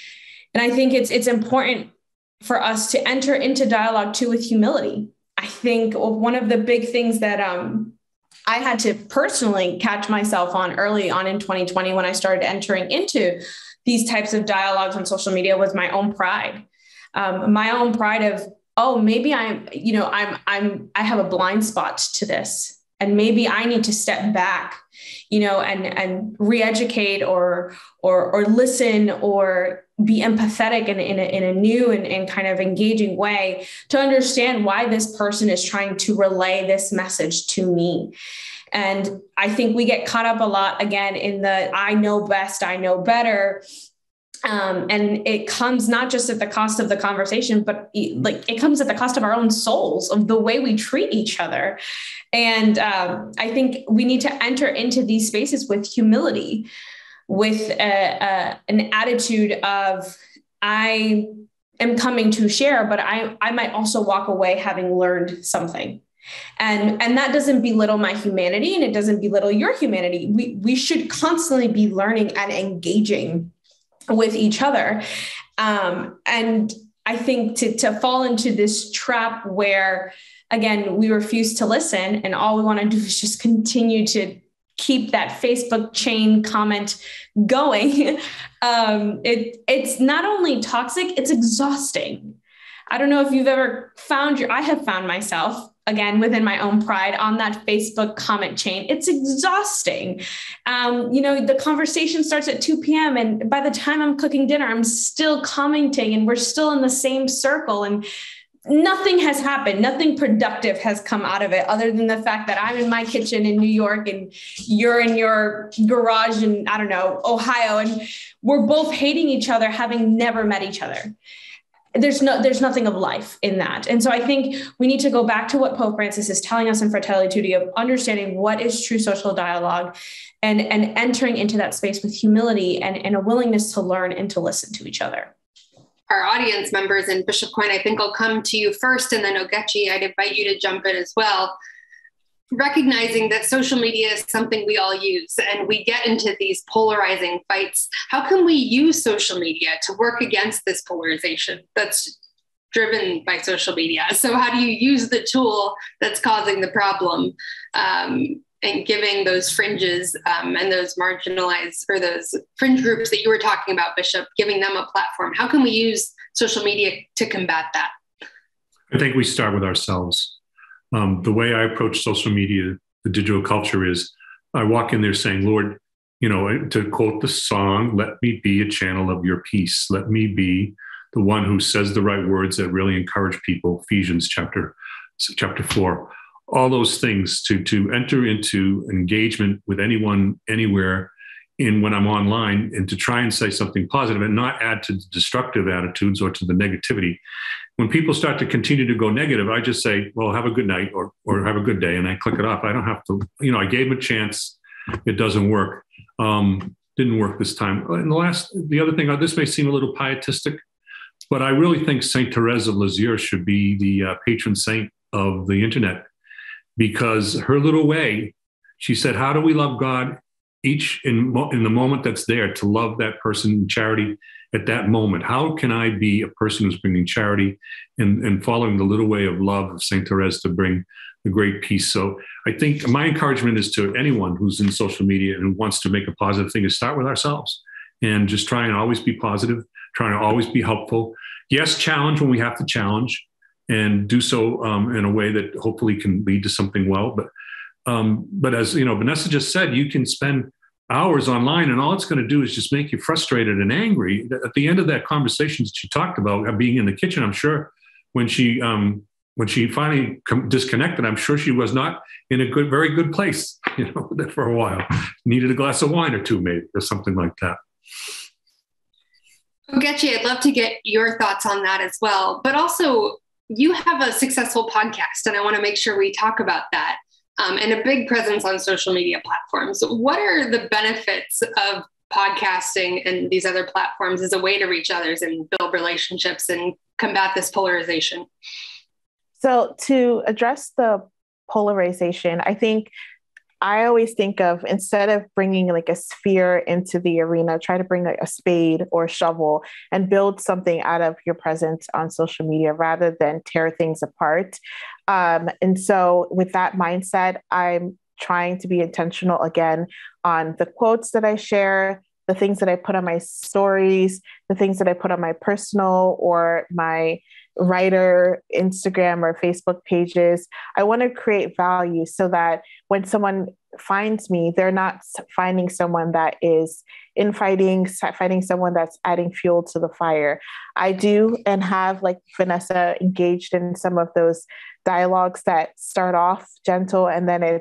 And I think it's it's important for us to enter into dialogue too with humility. I think one of the big things that um, I had to personally catch myself on early on in twenty twenty when I started entering into these types of dialogues on social media was my own pride, um, my own pride of, oh, maybe I'm, you know, I'm, I'm, I have a blind spot to this, and maybe I need to step back, you know, and, and re-educate or, or, or listen or be empathetic in, in, a, in a new and, and kind of engaging way to understand why this person is trying to relay this message to me. And I think we get caught up a lot, again, in the I know best, I know better. Um, and it comes not just at the cost of the conversation, but like it comes at the cost of our own souls, of the way we treat each other. And um, I think we need to enter into these spaces with humility, with a, a, an attitude of, I am coming to share, but I, I might also walk away having learned something. And, and that doesn't belittle my humanity, and it doesn't belittle your humanity. We, we should constantly be learning and engaging with each other. Um, and I think to, to fall into this trap where, again, we refuse to listen and all we want to do is just continue to keep that Facebook chain comment going. Um, it, it's not only toxic, it's exhausting. I don't know if you've ever found your, I have found myself, again, within my own pride, on that Facebook comment chain. It's exhausting. Um, you know, the conversation starts at two p.m. and by the time I'm cooking dinner, I'm still commenting and we're still in the same circle, and nothing has happened. Nothing productive has come out of it, other than the fact that I'm in my kitchen in New York and you're in your garage in, I don't know, Ohio, and we're both hating each other, having never met each other. There's no, there's nothing of life in that. And so I think we need to go back to what Pope Francis is telling us in Fratelli Tutti, of understanding what is true social dialogue, and, and entering into that space with humility and, and a willingness to learn and to listen to each other. Our audience members, and Bishop Coyne, I think I'll come to you first, and then Ogechi, I'd invite you to jump in as well. Recognizing that social media is something we all use, and we get into these polarizing fights. How can we use social media to work against this polarization that's driven by social media? So how do you use the tool that's causing the problem, um, and giving those fringes um, and those marginalized, or those fringe groups that you were talking about, Bishop, giving them a platform? How can we use social media to combat that? I think we start with ourselves. Um, the way I approach social media, the digital culture, is I walk in there saying, Lord, you know, to quote the song, let me be a channel of your peace. Let me be the one who says the right words that really encourage people. Ephesians chapter, chapter four, all those things, to, to enter into engagement with anyone, anywhere, in when I'm online, and to try and say something positive and not add to the destructive attitudes or to the negativity. When people start to continue to go negative, I just say, well, have a good night, or or have a good day, and I click it off. I don't have to, you know, I gave him a chance. It doesn't work. Um, didn't work this time. And the last, the other thing, this may seem a little pietistic, but I really think Saint Therese of Lisieux should be the uh, patron saint of the internet, because her little way, she said, how do we love God? Each in, in the moment that's there, to love that person in charity at that moment. How can I be a person who's bringing charity and, and following the little way of love of Saint Therese to bring the great peace? So I think my encouragement is to anyone who's in social media and who wants to make a positive thing, is start with ourselves and just try and always be positive, trying to always be helpful. Yes, challenge when we have to challenge, and do so um, in a way that hopefully can lead to something well. But Um, but as you know, Vanessa just said, you can spend hours online, and all it's going to do is just make you frustrated and angry. At the end of that conversation that she talked about, being in the kitchen, I'm sure when she um, when she finally com- disconnected, I'm sure she was not in a good, very good place, you know, for a while. Needed a glass of wine or two, maybe, or something like that. Ogechi, I'd love to get your thoughts on that as well. But also, you have a successful podcast, and I want to make sure we talk about that. Um, and a big presence on social media platforms. What are the benefits of podcasting and these other platforms as a way to reach others and build relationships and combat this polarization? So to address the polarization, I think I always think of, instead of bringing like a sphere into the arena, try to bring like a spade or a shovel and build something out of your presence on social media rather than tear things apart. Um, and so with that mindset, I'm trying to be intentional again on the quotes that I share, the things that I put on my stories, the things that I put on my personal or my writer Instagram or Facebook pages. I want to create value so that when someone finds me, they're not finding someone that is infighting, finding someone that's adding fuel to the fire. I do and have, like Vanessa, engaged in some of those dialogues that start off gentle and then it's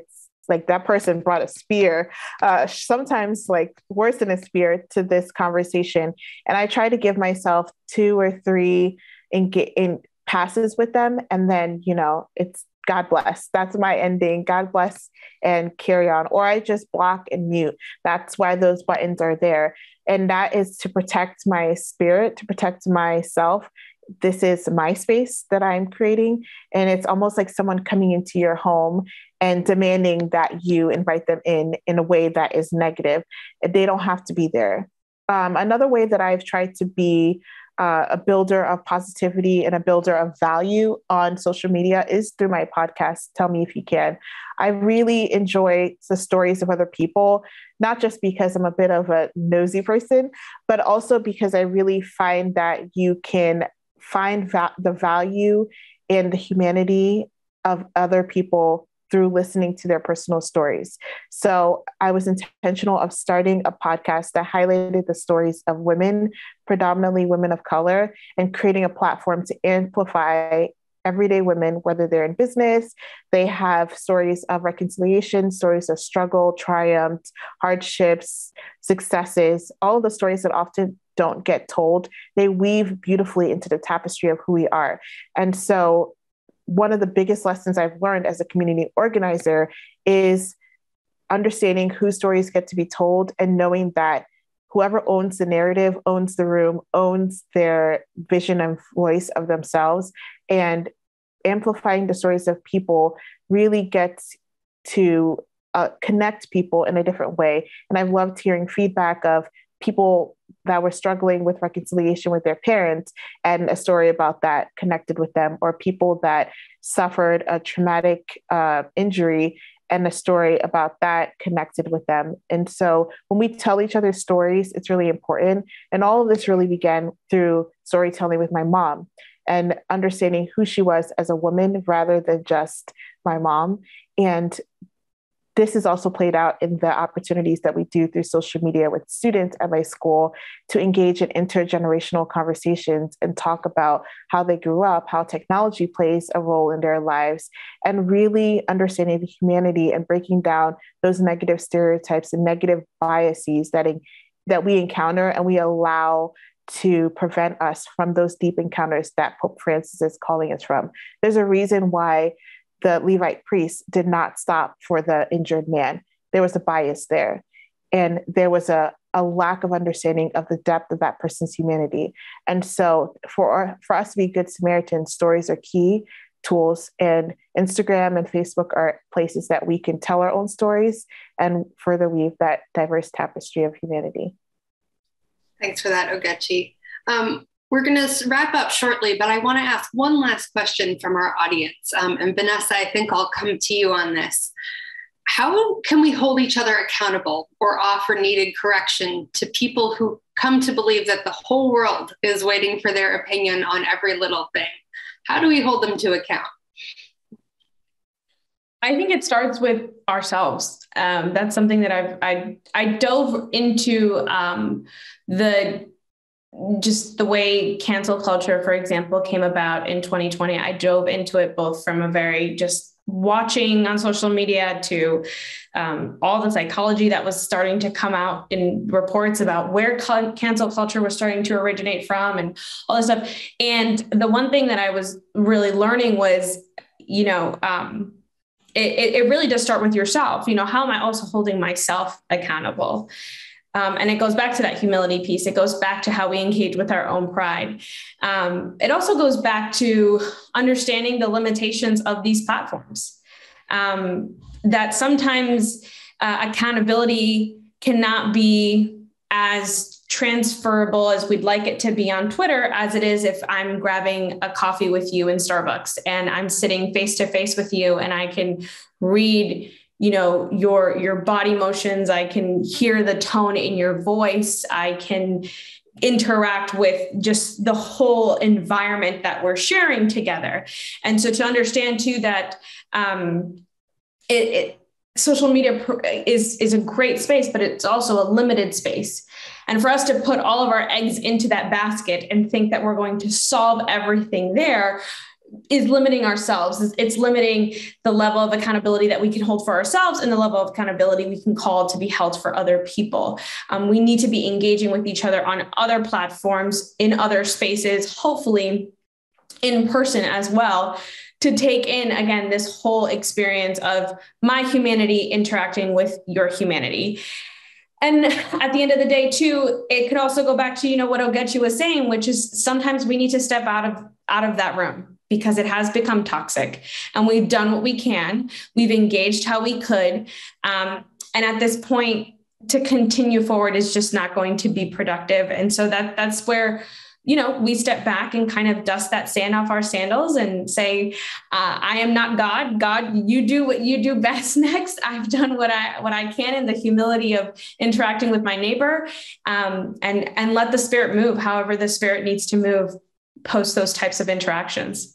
like that person brought a spear, uh, sometimes like worse than a spear to this conversation. And I try to give myself two or three in, in passes with them. And then, you know, it's God bless. That's my ending. God bless and carry on. Or I just block and mute. That's why those buttons are there. And that is to protect my spirit, to protect myself. This is my space that I'm creating. And it's almost like someone coming into your home and demanding that you invite them in in a way that is negative. They don't have to be there. Um, another way that I've tried to be uh, a builder of positivity and a builder of value on social media is through my podcast, Tell Me If You Can. I really enjoy the stories of other people, not just because I'm a bit of a nosy person, but also because I really find that you can find va- the value in the humanity of other people through listening to their personal stories. So I was intentional of starting a podcast that highlighted the stories of women, predominantly women of color, and creating a platform to amplify everyday women, whether they're in business, they have stories of reconciliation, stories of struggle, triumph, hardships, successes, all of the stories that often don't get told. They weave beautifully into the tapestry of who we are. And so one of the biggest lessons I've learned as a community organizer is understanding whose stories get to be told and knowing that whoever owns the narrative, owns the room, owns their vision and voice of themselves, and amplifying the stories of people really gets to uh, connect people in a different way. And I've loved hearing feedback of people that were struggling with reconciliation with their parents and a story about that connected with them, or people that suffered a traumatic uh, injury and a story about that connected with them. And so when we tell each other stories, it's really important. And all of this really began through storytelling with my mom and understanding who she was as a woman rather than just my mom. And this is also played out in the opportunities that we do through social media with students at my school to engage in intergenerational conversations and talk about how they grew up, how technology plays a role in their lives, and really understanding the humanity and breaking down those negative stereotypes and negative biases that, that we encounter and we allow to prevent us from those deep encounters that Pope Francis is calling us from. There's a reason why the Levite priest did not stop for the injured man. There was a bias there. And there was a, a lack of understanding of the depth of that person's humanity. And so for, our, for us to be good Samaritans, stories are key tools. And Instagram and Facebook are places that we can tell our own stories and further weave that diverse tapestry of humanity. Thanks for that, Ogechi. Um, We're going to wrap up shortly, but I want to ask one last question from our audience. Um, and Vanessa, I think I'll come to you on this. How can we hold each other accountable or offer needed correction to people who come to believe that the whole world is waiting for their opinion on every little thing? How do we hold them to account? I think it starts with ourselves. Um, that's something that I've, I, I dove into um, the just the way cancel culture, for example, came about in twenty twenty. I dove into it both from a very just watching on social media to um, all the psychology that was starting to come out in reports about where con- cancel culture was starting to originate from and all this stuff. And the one thing that I was really learning was, you know, um, it, it really does start with yourself. You know, how am I also holding myself accountable? Um, and it goes back to that humility piece. It goes back to how we engage with our own pride. Um, it also goes back to understanding the limitations of these platforms, um, that sometimes uh, accountability cannot be as transferable as we'd like it to be on Twitter as it is if I'm grabbing a coffee with you in Starbucks and I'm sitting face to face with you and I can read you know, your, your body motions. I can hear the tone in your voice. I can interact with just the whole environment that we're sharing together. And so to understand too, that um, it, it, social media is, is a great space, but it's also a limited space. And for us to put all of our eggs into that basket and think that we're going to solve everything there, is limiting ourselves. It's, it's limiting the level of accountability that we can hold for ourselves and the level of accountability we can call to be held for other people. Um, we need to be engaging with each other on other platforms, in other spaces, hopefully in person as well, to take in, again, this whole experience of my humanity interacting with your humanity. And at the end of the day, too, it could also go back to, you know, what Ogechi was saying, which is sometimes we need to step out of out of that room because it has become toxic, and we've done what we can. We've engaged how we could. Um, and at this point, to continue forward is just not going to be productive. And so that that's where, you know, we step back and kind of dust that sand off our sandals and say, uh, I am not God. God, you do what you do best next. I've done what I what I can in the humility of interacting with my neighbor, um, and, and let the Spirit move however the Spirit needs to move post those types of interactions.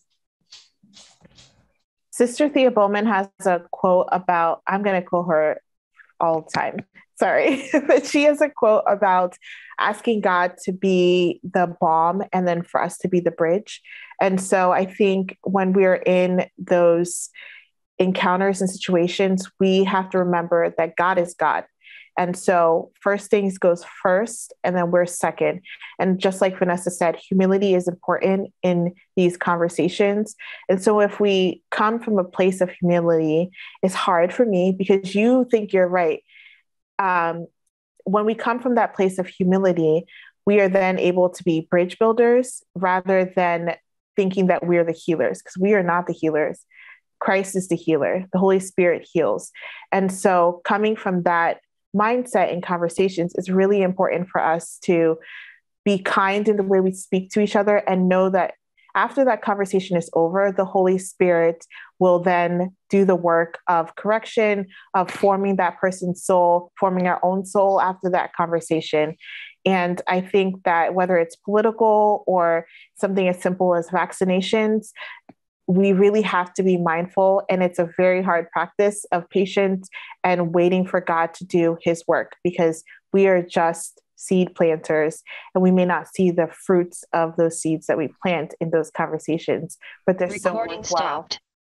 Sister Thea Bowman has a quote about, I'm going to quote her all the time. Sorry, but she has a quote about asking God to be the balm and then for us to be the bridge. And so I think when we're in those encounters and situations, we have to remember that God is God. And so first things goes first, and then we're second. And just like Vanessa said, humility is important in these conversations. And so if we come from a place of humility, it's hard for me because you think you're right. Um, when we come from that place of humility, we are then able to be bridge builders rather than thinking that we're the healers, because we are not the healers. Christ is the healer. The Holy Spirit heals. And so coming from that mindset in conversations is really important for us to be kind in the way we speak to each other and know that after that conversation is over, the Holy Spirit will then do the work of correction, of forming that person's soul, forming our own soul after that conversation. And I think that whether it's political or something as simple as vaccinations, we really have to be mindful. And it's a very hard practice of patience and waiting for God to do his work, because we are just seed planters, and we may not see the fruits of those seeds that we plant in those conversations, but they're so worthwhile.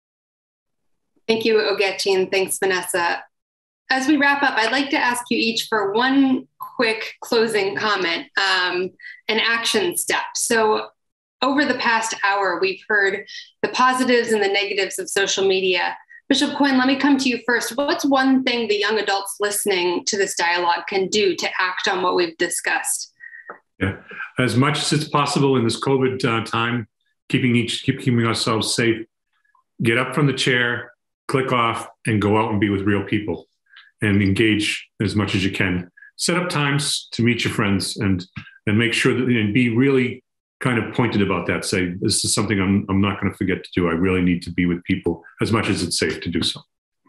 Thank you, Ogechi, and thanks, Vanessa. As we wrap up, I'd like to ask you each for one quick closing comment, um, an action step. So over the past hour, we've heard the positives and the negatives of social media. Bishop Coyne, let me come to you first. What's one thing the young adults listening to this dialogue can do to act on what we've discussed? Yeah, as much as it's possible in this COVID uh, time, keeping each keep keeping ourselves safe. Get up from the chair, click off, and go out and be with real people, and engage as much as you can. Set up times to meet your friends, and and make sure that and be really kind of pointed about that. Say, this is something I'm I'm not going to forget to do. I really need to be with people as much as it's safe to do so.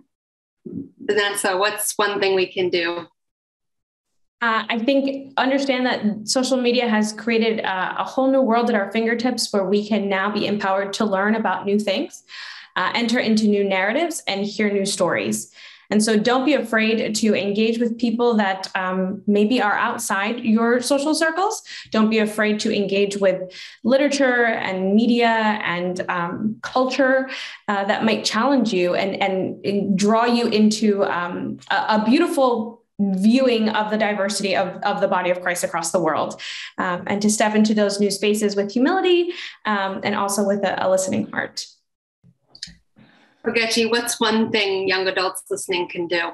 Vanessa, what's one thing we can do? Uh, I think understand that social media has created uh, a whole new world at our fingertips where we can now be empowered to learn about new things, uh, enter into new narratives, and hear new stories. And so don't be afraid to engage with people that um, maybe are outside your social circles. Don't be afraid to engage with literature and media and um, culture uh, that might challenge you and, and, and draw you into um, a, a beautiful viewing of the diversity of, of the body of Christ across the world, um, and to step into those new spaces with humility um, and also with a, a listening heart. Ogechi, what's one thing young adults listening can do?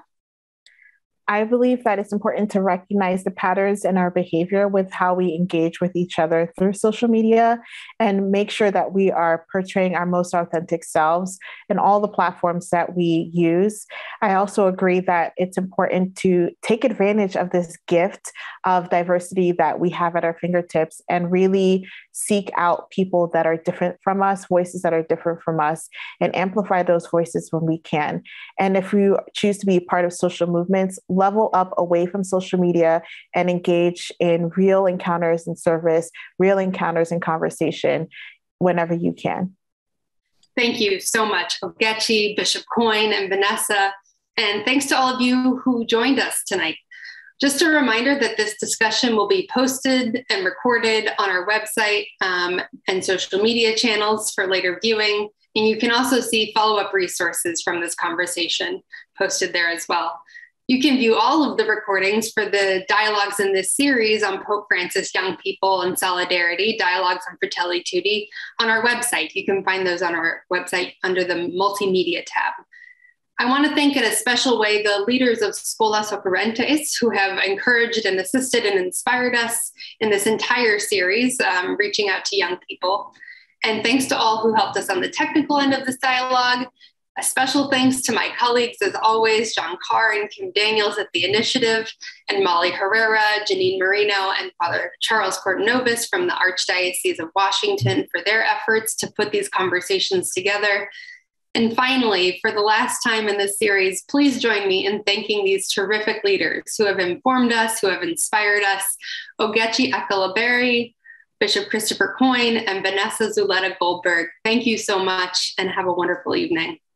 I believe that it's important to recognize the patterns in our behavior with how we engage with each other through social media, and make sure that we are portraying our most authentic selves in all the platforms that we use. I also agree that it's important to take advantage of this gift of diversity that we have at our fingertips and really seek out people that are different from us, voices that are different from us, and amplify those voices when we can. And if we choose to be part of social movements, level up away from social media and engage in real encounters and service, real encounters and conversation whenever you can. Thank you so much, Ogechi, Bishop Coyne, and Vanessa. And thanks to all of you who joined us tonight. Just a reminder that this discussion will be posted and recorded on our website um, and social media channels for later viewing. And you can also see follow-up resources from this conversation posted there as well. You can view all of the recordings for the dialogues in this series on Pope Francis, Young People, and Solidarity, Dialogues on Fratelli Tutti, on our website. You can find those on our website under the Multimedia tab. I want to thank in a special way the leaders of Scholas Occurrentes who have encouraged and assisted and inspired us in this entire series, um, reaching out to young people. And thanks to all who helped us on the technical end of this dialogue. A special thanks to my colleagues, as always, John Carr and Kim Daniels at the initiative, and Molly Herrera, Janine Marino, and Father Charles Cordonovis from the Archdiocese of Washington for their efforts to put these conversations together. And finally, for the last time in this series, please join me in thanking these terrific leaders who have informed us, who have inspired us, Ogechi Akalaberi, Bishop Christopher Coyne, and Vanessa Zuleta Goldberg. Thank you so much and have a wonderful evening.